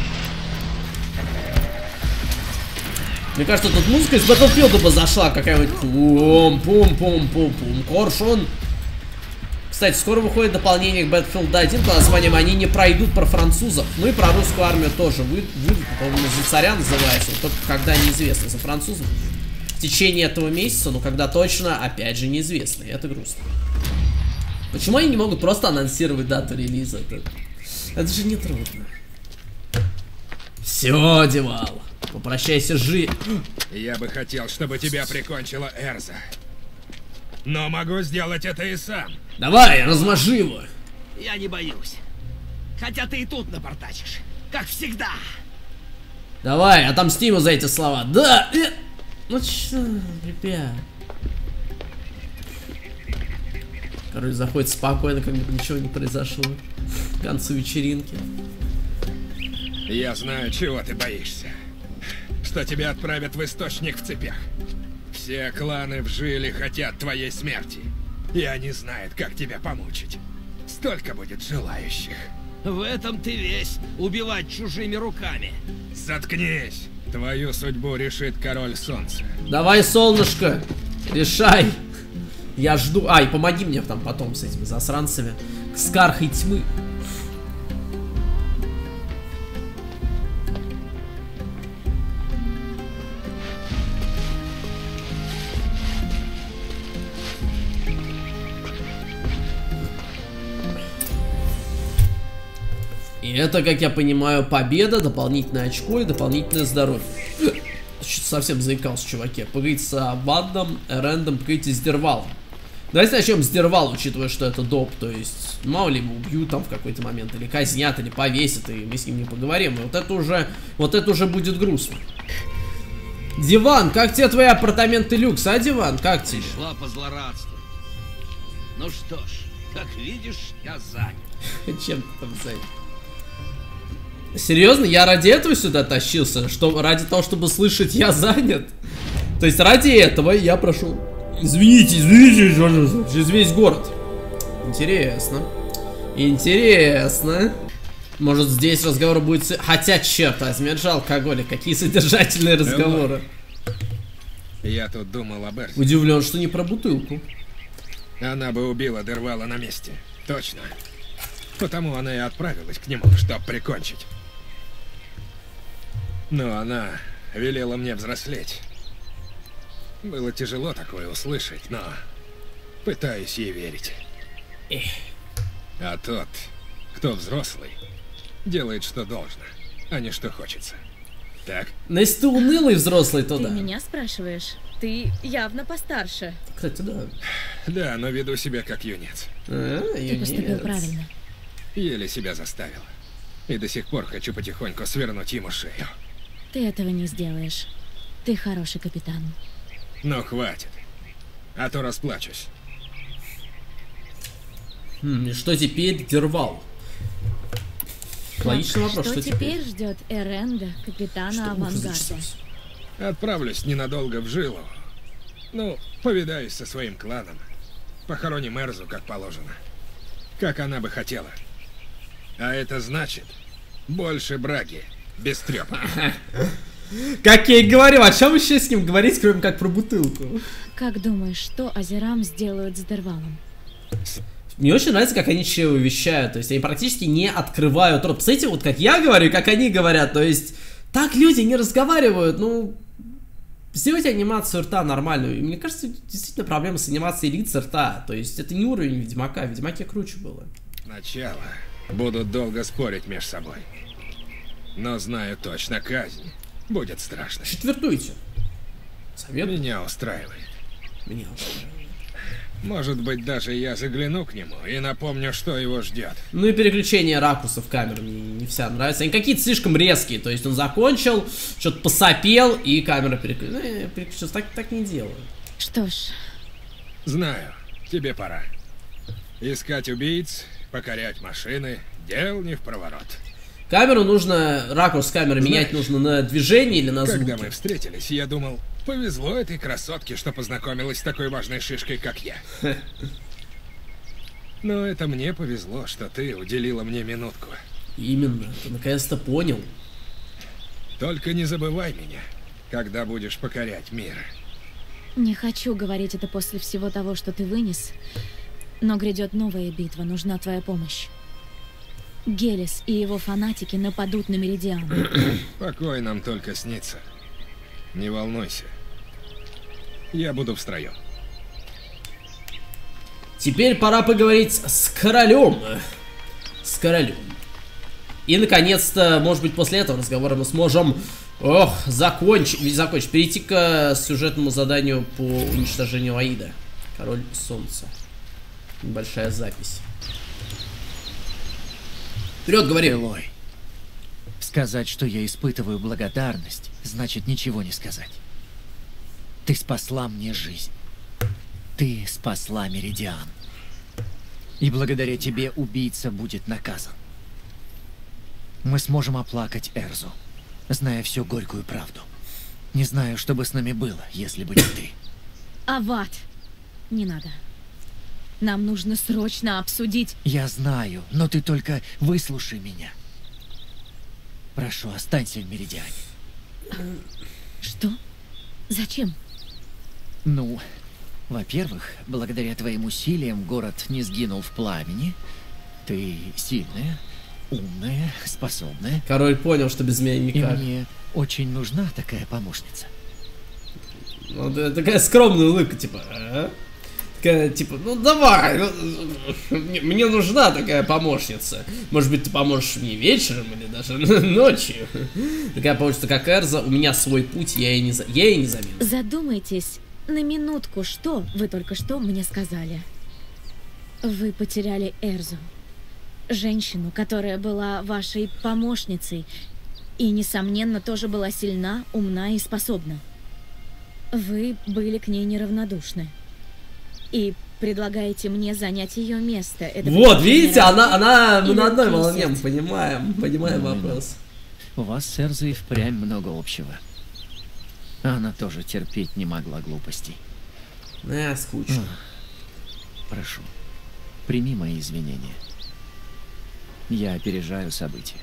Мне кажется, тут музыка из Battlefield бы зашла какая-нибудь. Пум-пум-пум-пум-пум. Коршун. Кстати, скоро выходит дополнение к Battlefield один под названием «Они не пройдут» про французов. Ну и про русскую армию тоже. Выйдут, по-моему, за царя называется. Только когда неизвестно. За французов в течение этого месяца, но когда точно, опять же, неизвестно. И это грустно. Почему они не могут просто анонсировать дату релиза? Это, это же не трудно. Все, Девал. Попрощайся, жи. Я бы хотел, чтобы тебя прикончила Эрза. Но могу сделать это и сам. Давай, размажи его. Я не боюсь. Хотя ты и тут напортачишь. Как всегда. Давай, отомсти ему за эти слова. Да! Ну чё, ребят. Короче, заходит спокойно, как будто ничего не произошло. К концу вечеринки. Я знаю, чего ты боишься. Что тебя отправят в источник в цепях. Все кланы в Жиле хотят твоей смерти. И они знают, как тебя помучить. Столько будет желающих. В этом ты весь. Убивать чужими руками. Заткнись. Твою судьбу решит король солнца. Давай, солнышко, решай. Я жду. Ай, помоги мне там потом с этими засранцами. С кархой тьмы. И это, как я понимаю, победа, дополнительное очко и дополнительное здоровье. Что-то совсем заикался, чуваки. Поговорить с Абадом, Эрендом, поговорить с Дервалом. Давайте начнем с Дервала, учитывая, что это доп. То есть, мало ли его убьют там в какой-то момент, или казнят, или повесят, и мы с ним не поговорим. И вот это уже, вот это уже будет грустно. Диван, как тебе твои апартаменты люкс, а, Диван? Как тебе? Пришла позлорадствовать. Ну что ж, как видишь, я занят. Чем ты там занят? Серьезно? Я ради этого сюда тащился? Что, ради того, чтобы слышать «я занят»? То есть ради этого я прошел. Извините, извините, через весь город. Интересно. Интересно. Может, здесь разговор будет... С... Хотя, черт возьми, это же алкоголик. Какие содержательные разговоры. Я тут думал об Эрзе. Удивлен, что не про бутылку. Она бы убила Дервала на месте. Точно. Потому она и отправилась к нему, чтобы прикончить. Но она велела мне взрослеть. Было тяжело такое услышать, но пытаюсь ей верить. Эх. А тот, кто взрослый, делает, что должно, а не что хочется. Так? Но если ты унылый взрослый, то ты да. Ты меня спрашиваешь? Ты явно постарше. Кстати, да. Да, но веду себя как юнец. А, ты юнец. поступил правильно. Еле себя заставил. И до сих пор хочу потихоньку свернуть ему шею. Ты этого не сделаешь. Ты хороший капитан. Ну, хватит. А то расплачусь. Хм, и что теперь, Дервал? Логичный вопрос, что, что теперь? теперь ждет Эренда, капитана авангарда? Отправлюсь ненадолго в Жилу. Ну, повидаюсь со своим кланом. Похороним Эрзу, как положено. Как она бы хотела. А это значит, больше браги, без трёпа. Как я и говорил, о чем еще с ним говорить, кроме как про бутылку? Как думаешь, что Азерам сделают с Дервалом? Мне очень нравится, как они чего вещают. То есть они практически не открывают рот. Кстати, вот как я говорю, как они говорят. То есть так люди не разговаривают. Ну, сделайте анимацию рта нормальную. И мне кажется, действительно проблема с анимацией лиц рта. То есть это не уровень Ведьмака. В Ведьмаке круче было. Сначала будут долго спорить между собой. Но знаю точно, казнь будет страшной. Четвертуйте. Совет? Меня устраивает. Меня устраивает. Может быть, даже я загляну к нему и напомню, что его ждет. Ну и переключение ракурсов камеры мне не вся нравится. Они какие-то слишком резкие. То есть он закончил, что-то посопел, и камера переключилась. Ну, переключилась. Так, так не делаю. Что ж. Знаю, тебе пора. Искать убийц, покорять машины, дел не в проворот. Камеру нужно, ракурс камеры Знаешь, менять нужно на движение или на звуки? Когда мы встретились, я думал, повезло этой красотке, что познакомилась с такой важной шишкой, как я. Но это мне повезло, что ты уделила мне минутку. Именно, ты наконец-то понял. Только не забывай меня, когда будешь покорять мир. Не хочу говорить это после всего того, что ты вынес, но грядет новая битва, нужна твоя помощь. Гелис и его фанатики нападут на Меридиан. Покой нам только снится. Не волнуйся. Я буду в строю. Теперь пора поговорить с королем. С королем. И, наконец-то, может быть, после этого разговора мы сможем... Ох, закончить, закончить. Перейти к сюжетному заданию по уничтожению Аида. Король Солнца. Небольшая запись. Вперед, говори. Элой, сказать, что я испытываю благодарность, значит ничего не сказать. Ты спасла мне жизнь. Ты спасла Меридиан. И благодаря тебе убийца будет наказан. Мы сможем оплакать Эрзу, зная всю горькую правду. Не знаю, что бы с нами было, если бы не ты. Ават, не надо. Нам нужно срочно обсудить... Я знаю, но ты только выслушай меня. Прошу, останься в Меридиане. Что? Зачем? Ну, во-первых, благодаря твоим усилиям город не сгинул в пламени. Ты сильная, умная, способная. Король понял, что без меня никак. И мне очень нужна такая помощница. Ну, да, такая скромная улыбка, типа... А? Такая, типа, ну давай, мне, мне нужна такая помощница. Может быть, ты поможешь мне вечером или даже ночью. Такая помощница, как Эрза, у меня свой путь, я ей не, за... я ей не замену. Задумайтесь на минутку, что вы только что мне сказали. Вы потеряли Эрзу. Женщину, которая была вашей помощницей. И, несомненно, тоже была сильна, умна и способна. Вы были к ней неравнодушны. И предлагаете мне занять ее место. Это вот, видите, она, она, мы на одной волне, мы понимаем, понимаем ну, вопрос. У вас с Эрзой впрямь много общего. Она тоже терпеть не могла глупостей. Да, скучно. Прошу, прими мои извинения. Я опережаю события.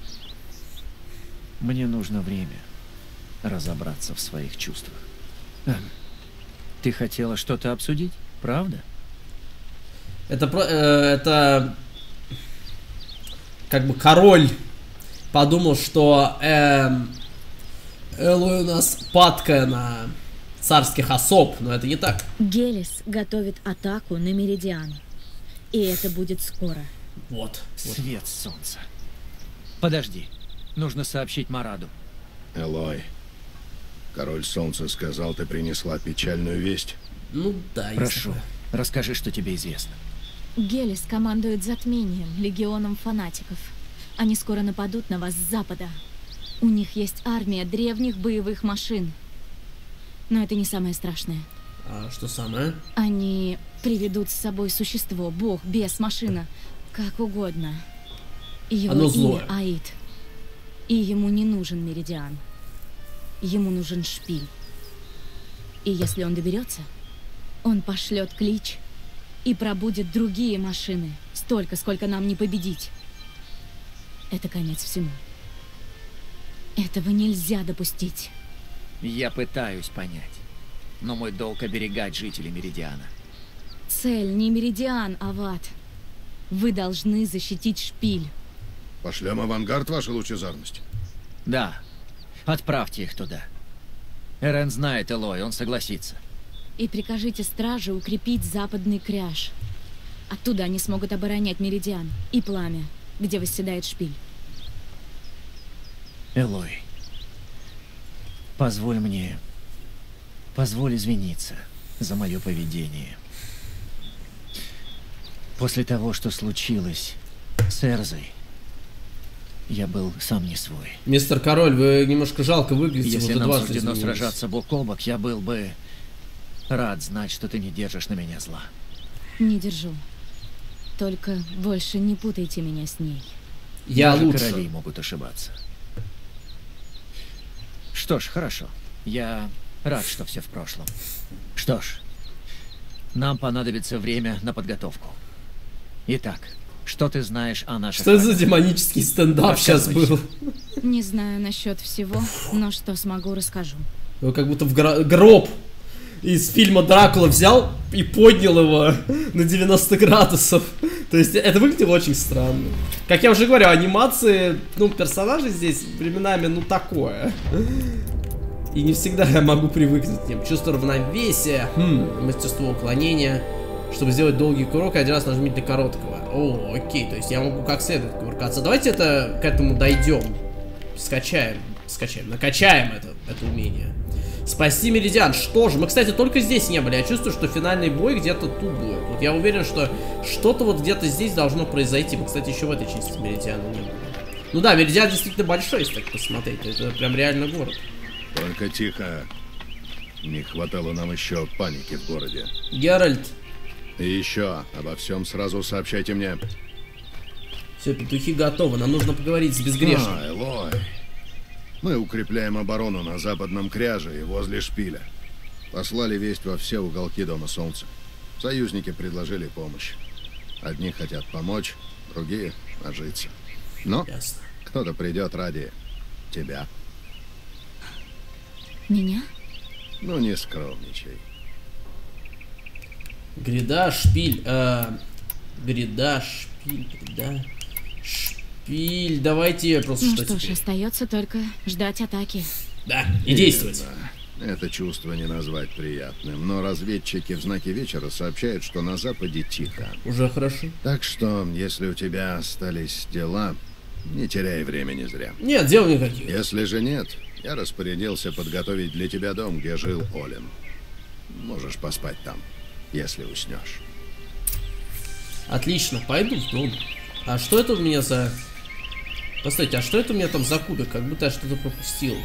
Мне нужно время разобраться в своих чувствах. Ты хотела что-то обсудить? Правда? Это, э, это как бы король подумал, что э, Элой у нас падкая на царских особ, но это не так. Гелис готовит атаку на Меридиан, и это будет скоро. Вот. Свет солнца. Подожди, нужно сообщить Мараду. Элой, король солнца сказал, ты принесла печальную весть. Ну да, прошу, если... расскажи, что тебе известно. Гелис командует затмением, легионом фанатиков. Они скоро нападут на вас с запада. У них есть армия древних боевых машин. Но это не самое страшное. А что самое? Они приведут с собой существо, бог, бес, машина, как угодно. Его Оно имя злое. Аид. И ему не нужен Меридиан. Ему нужен шпиль. И если он доберется, он пошлет клич и пробудет другие машины. Столько, сколько нам не победить. Это конец всему. Этого нельзя допустить. Я пытаюсь понять. Но мой долг оберегать жителей Меридиана. Цель не Меридиан, Ават. Вы должны защитить шпиль. Пошлем авангард, ваша лучезарность. Да. Отправьте их туда. Эрен знает Элой, он согласится. И прикажите страже укрепить западный кряж. Оттуда они смогут оборонять Меридиан и пламя, где восседает шпиль. Элой, позволь мне... Позволь извиниться за мое поведение. После того, что случилось с Эрзой, я был сам не свой. Мистер Король, вы немножко жалко выглядите. Если нам суждено сражаться бок о бок, я был бы рад знать, что ты не держишь на меня зла. Не держу. Только больше не путайте меня с ней. Я Даже лучше. Короли могут ошибаться. Что ж, хорошо. Я рад, что все в прошлом. Что ж, нам понадобится время на подготовку. Итак, что ты знаешь о наших... Что это за демонический стендап сейчас был? Не знаю насчет всего, но что смогу, расскажу. Вы как будто в гро гроб из фильма Дракула взял и поднял его на девяносто градусов. То есть это выглядело очень странно. Как я уже говорю, анимации, ну, персонажей здесь временами, ну, такое. И не всегда я могу привыкнуть к ним. Чувство равновесия, хм, мастерство уклонения. Чтобы сделать долгий курок, один раз нажмите для короткого. О, окей, то есть я могу как следует кувыркаться. Давайте это к этому дойдем. Скачаем, скачаем, накачаем это, это умение. Спасти Меридиан. Что же, мы, кстати, только здесь не были. Я чувствую, что финальный бой где-то тут будет. Вот я уверен, что что-то вот где-то здесь должно произойти. Мы, кстати, еще в этой части Меридиана не были. Ну да, Меридиан действительно большой, если так посмотреть. Это прям реально город. Только тихо. Не хватало нам еще паники в городе. Геральт. И еще, обо всем сразу сообщайте мне. Все, петухи готовы, нам нужно поговорить с безгрешным. А, Элой. Мы укрепляем оборону на западном кряже и возле шпиля. Послали весть во все уголки Дома Солнца. Союзники предложили помощь. Одни хотят помочь, другие нажиться. Но кто-то придет ради тебя. Меня? Ну, не скромничай. Гряда, шпиль, э, гряда, шпиль, гряда, шпиль. Давайте просто ну что что теперь? ж, остается только ждать атаки. Да, и действовать. Да. Это чувство не назвать приятным, но разведчики в знаке вечера сообщают, что на западе тихо. Уже хорошо. Так что, если у тебя остались дела, не теряй времени зря. Нет, дел никаких. Если же нет, я распорядился подготовить для тебя дом, где жил Олин. Можешь поспать там, если уснешь. Отлично, пойду в дом. А что это у меня за... Постойте, а что это у меня там за кубик? Как будто я что-то пропустил.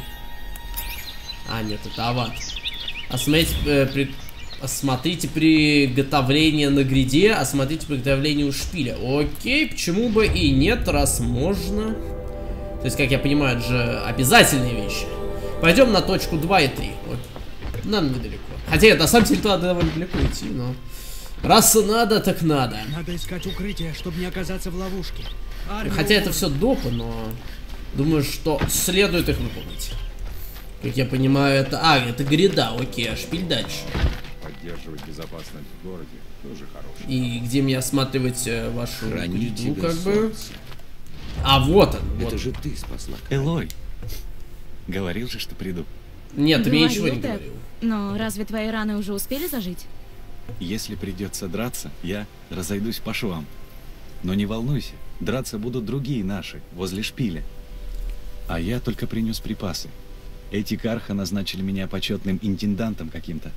А, нет, это Ават. Осмотрите, э, при... Осмотрите приготовление на гряде, осмотрите приготовление у шпиля. Окей, почему бы и нет, раз можно. То есть, как я понимаю, это же обязательные вещи. Пойдем на точку два и три. Вот. Нам недалеко. Хотя, на самом деле, туда довольно далеко идти, но... Раз надо, так надо. Надо искать укрытие, чтобы не оказаться в ловушке. Армия Хотя это все допы, но... Думаю, что следует их выполнить. Как я понимаю, это... А, это гряда, окей, а шпиль дальше. Поддерживать безопасность в городе тоже хорошо. И где мне осматривать э, вашу Хранить гряду, тебя как бы? солнце. А, вот он. Вот. Это же ты спасла. Элой. Говорил же, что приду. Нет, ты мне ничего не Говорил, да. говорил. Но разве твои раны уже успели зажить? Если придется драться, я разойдусь по швам. Но не волнуйся, драться будут другие наши, возле шпиля. А я только принес припасы. Эти карха назначили меня почетным интендантом каким-то.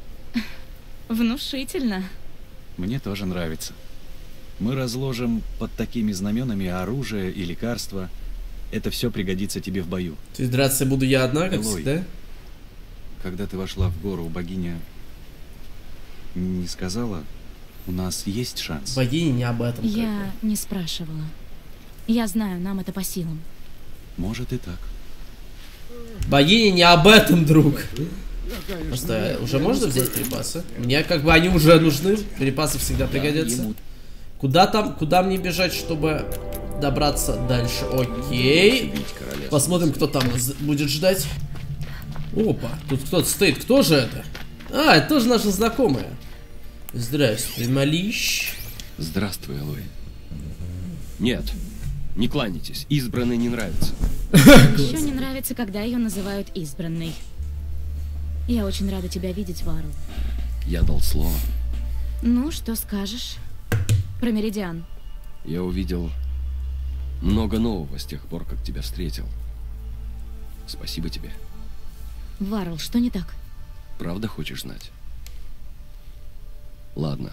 Внушительно. Мне тоже нравится. Мы разложим под такими знаменами оружие и лекарства. Это все пригодится тебе в бою. То есть драться буду я одна, как Элой, всегда? когда ты вошла в гору, богиня не сказала, у нас есть шанс. Богиня не об этом. Я не спрашивала. Я знаю, нам это по силам. Может и так. Богиня не об этом, друг. Просто уже можно взять припасы? Мне как бы они уже нужны. Припасы всегда пригодятся. Куда там, куда мне бежать, чтобы добраться дальше? Окей. Посмотрим, кто там нас будет ждать. Опа, тут кто-то стоит. Кто же это? А, это тоже наши знакомые. Здравствуй, малыш. Здравствуй, Элой. Нет, не кланяйтесь. Избранной не нравится. Еще не нравится, когда ее называют избранной. Я очень рада тебя видеть, Варл. Я дал слово. Ну, что скажешь про Меридиан? Я увидел много нового с тех пор, как тебя встретил. Спасибо тебе. Варл, что не так? Правда хочешь знать? Ладно.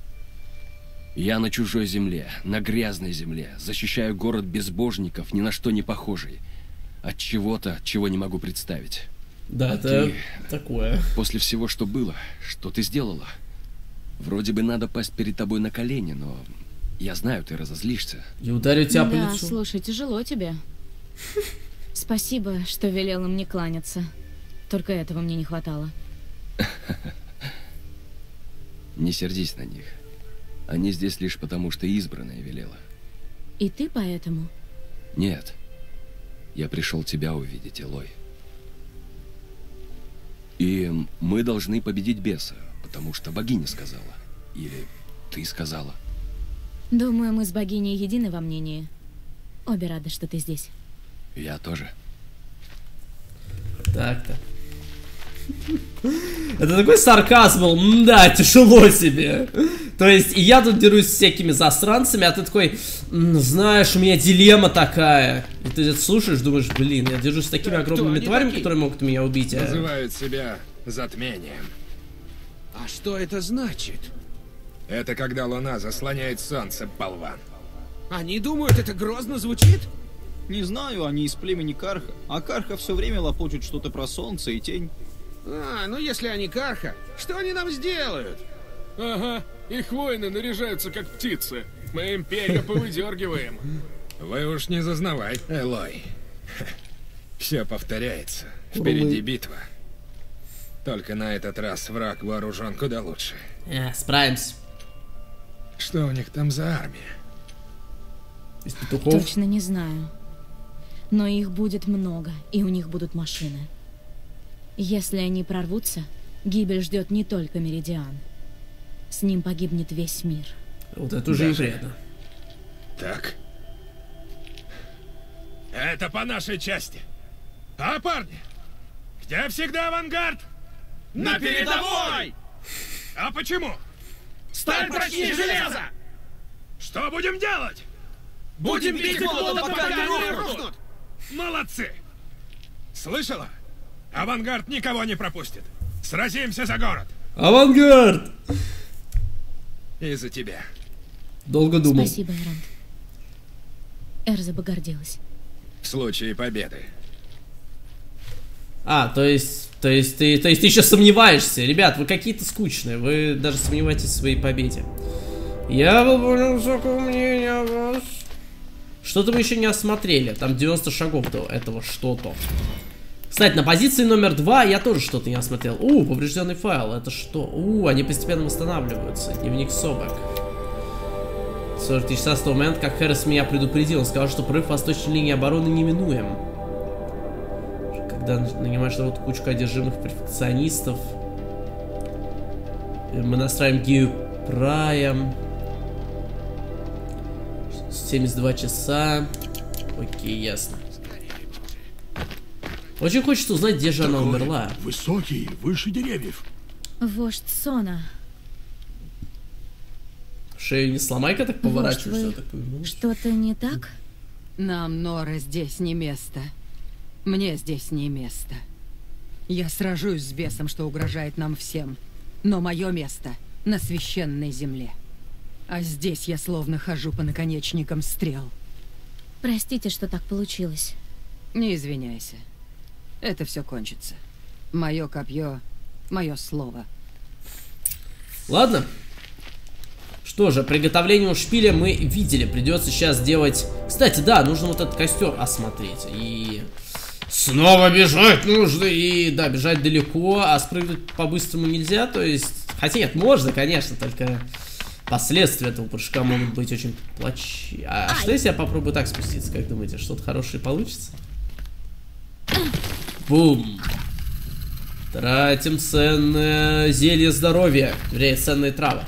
Я на чужой земле, на грязной земле, защищаю город безбожников, ни на что не похожий. От чего-то, чего не могу представить. Да, а это ты, такое. После всего, что было, что ты сделала? Вроде бы надо пасть перед тобой на колени, но я знаю, ты разозлишься. И ударю тебя да, по лицу. Да, слушай, тяжело тебе. Спасибо, что велел им не кланяться. Только этого мне не хватало. Не сердись на них. Они здесь лишь потому, что избранная велела. И ты поэтому? Нет. Я пришел тебя увидеть, Элой. И мы должны победить беса, потому что богиня сказала. Или ты сказала. Думаю, мы с богиней едины во мнении. Обе рады, что ты здесь. Я тоже. Так-то. Это такой сарказм был, да, тяжело себе. То есть, и я тут дерусь с всякими засранцами, а ты такой, знаешь, у меня дилемма такая. И ты это слушаешь, думаешь, блин, я держусь с такими да, огромными тварями, такие? которые могут меня убить. А... Называют себя затмением. А что это значит? Это когда луна заслоняет солнце, болван. Они думают, это грозно звучит? Не знаю, они из племени Карха. А Карха все время лопочут что-то про солнце и тень. А, ну если они Карха, что они нам сделают? Ага, их воины наряжаются как птицы. Мы им перья повыдергиваем. Вы уж не зазнавай, Элой. Все повторяется. Впереди битва. Только на этот раз враг вооружен куда лучше. Э, справимся. Что у них там за армия? Из петухов? Точно не знаю. Но их будет много, и у них будут машины. Если они прорвутся, гибель ждет не только Меридиан. С ним погибнет весь мир. Вот это уже неприятно. Так. Это по нашей части. А, парни? Где всегда авангард? На передовой! А почему? Сталь прочнее железа! Что будем делать? Будем бить молотом, пока они рухнут! Молодцы! Слышала? Авангард никого не пропустит. Сразимся за город. Авангард! Из-за тебя. Долго думал. Спасибо, Эрант. Эрза бы гордилась. В случае победы. А, то есть, то есть ты, то есть ты еще сомневаешься. Ребят, вы какие-то скучные. Вы даже сомневаетесь в своей победе. Я был более высокого мнения о вас. Что-то мы еще не осмотрели. Там девяносто шагов до этого что-то. Кстати, на позиции номер два я тоже что-то не осмотрел. У, поврежденный файл. Это что? У, они постепенно восстанавливаются. Дневник собак. сорок тысяч с того момента, как Хэрис меня предупредил. Он сказал, что прорыв восточной линии обороны неминуем. Когда нанимаешь вот кучку одержимых перфекционистов. Мы настраиваем Гею Прайм. семьдесят два часа. Окей, ясно. Очень хочется узнать, где же она умерла. Высокий, выше деревьев. Вождь Сона. Шею не сломай-ка, так поворачиваешься. Что-то не так? Нам, Нора, здесь не место. Мне здесь не место. Я сражусь с бесом, что угрожает нам всем. Но мое место на священной земле. А здесь я словно хожу по наконечникам стрел. Простите, что так получилось. Не извиняйся. Это все кончится. Мое копье, мое слово. Ладно. Что же, приготовление у шпиля мы видели. Придется сейчас делать... Кстати, да, нужно вот этот костер осмотреть. И Снова бежать нужно. И да, бежать далеко, а спрыгнуть по-быстрому нельзя. То есть, хотя нет, можно, конечно, только последствия этого прыжка могут быть очень плохие. А, а что если я попробую так спуститься, как думаете, что-то хорошее получится? Бум. Тратим ценное зелье здоровья. Вернее, ценные травы.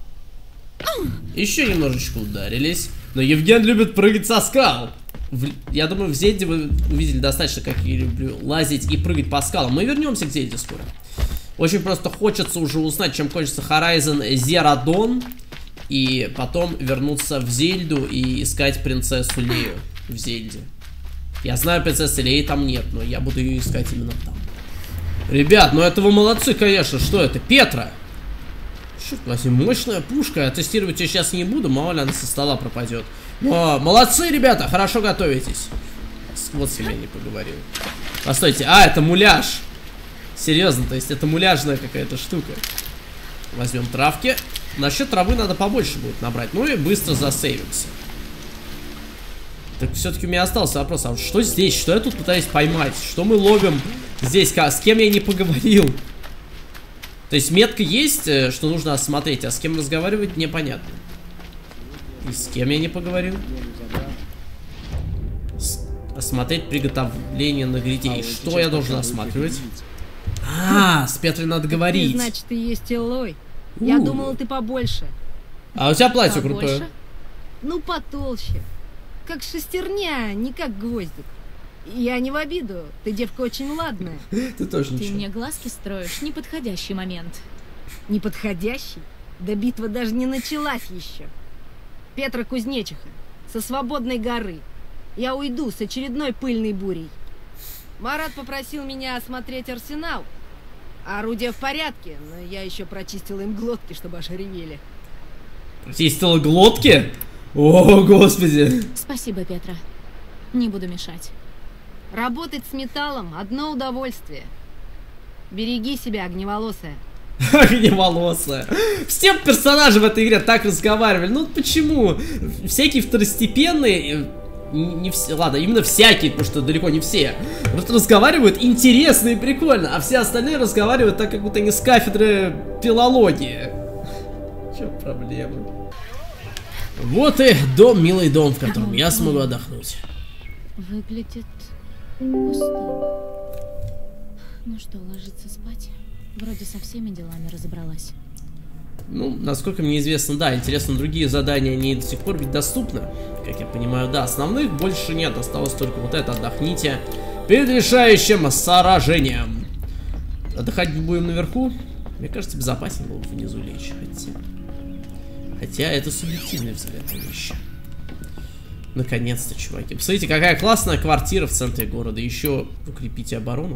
Еще немножечко ударились. Но Евген любит прыгать со скал. В, я думаю, в Зельде вы увидели достаточно, как я люблю лазить и прыгать по скалам. Мы вернемся к Зельде скоро. Очень просто хочется уже узнать, чем кончится Horizon Zero Dawn. И потом вернуться в Зельду и искать принцессу Лею в Зельде. Я знаю, принцессы Леи там нет, но я буду ее искать именно там. Ребят, ну это вы молодцы, конечно. Что это? Петра. Черт возьми, мощная пушка. Я тестировать ее сейчас не буду, мало ли она со стола пропадет. Но молодцы, ребята, хорошо готовитесь. Вот с кем я не поговорил. Постойте, а, это муляж. Серьезно, то есть это муляжная какая-то штука. Возьмем травки. Насчет травы надо побольше будет набрать. Ну и быстро засейвимся. Так все-таки у меня остался вопрос. А вот что здесь? Что я тут пытаюсь поймать? Что мы ловим здесь? С кем я не поговорил? То есть метка есть, что нужно осмотреть, а с кем разговаривать непонятно. И с кем я не поговорил? С... Осмотреть приготовление на гряде. И что я должен осматривать? А, с Петрой надо говорить. Ты, значит, ты есть Элой. Я думала, ты побольше. А у тебя платье крутое. Ну, потолще. Как шестерня, не как гвоздик. Я не в обиду. Ты девка очень ладная. Ты точно. Ты мне глазки строишь. Неподходящий момент. Неподходящий? Да битва даже не началась еще. Петра Кузнечиха. Со свободной горы. Я уйду с очередной пыльной бурей. Марат попросил меня осмотреть арсенал. Орудия в порядке, но я еще прочистила им глотки, чтобы аж ревели. Прочистила глотки? О, господи. Спасибо, Петра. Не буду мешать. Работать с металлом — одно удовольствие. Береги себя, огневолосая. Огневолосая. Все персонажи в этой игре так разговаривали. Ну почему? Всякие второстепенные... Не все, ладно, именно всякие, потому что далеко не все. Просто разговаривают интересно и прикольно, а все остальные разговаривают так, как будто не с кафедры филологии. Че проблема? Вот и дом, милый дом, в котором я смогу отдохнуть. Выглядит пустым. Ну что, ложиться спать? Вроде со всеми делами разобралась. Ну, насколько мне известно, да, интересно, другие задания, они до сих пор ведь доступны. Как я понимаю, да, основных больше нет, осталось только вот это, отдохните перед решающим сражением. Отдыхать будем наверху? Мне кажется, безопаснее было бы внизу лечь, хотя... Хотя это субъективный взгляд на вещи. Наконец-то, чуваки. Посмотрите, какая классная квартира в центре города. Еще укрепите оборону.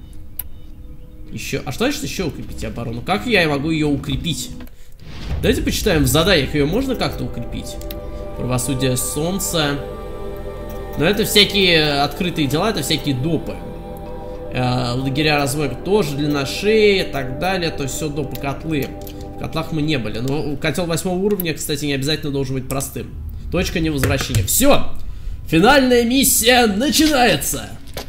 Еще... А что значит еще укрепите оборону? Как я могу ее укрепить? Давайте почитаем в заданиях. Ее можно как-то укрепить? Правосудие солнца. Но это всякие открытые дела, это всякие допы. Э, лагеря развоя тоже, длина шеи и так далее. То есть все допы, котлы. В котлах мы не были. Но котел восьмого уровня, кстати, не обязательно должен быть простым. Точка невозвращения. Все! Финальная миссия начинается!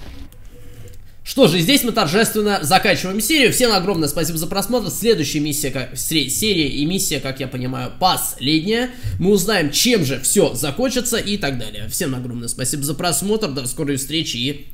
Что же, здесь мы торжественно заканчиваем серию. Всем огромное спасибо за просмотр. Следующая миссия, как, серия и миссия, как я понимаю, последняя. Мы узнаем, чем же все закончится и так далее. Всем огромное спасибо за просмотр. До скорой встречи и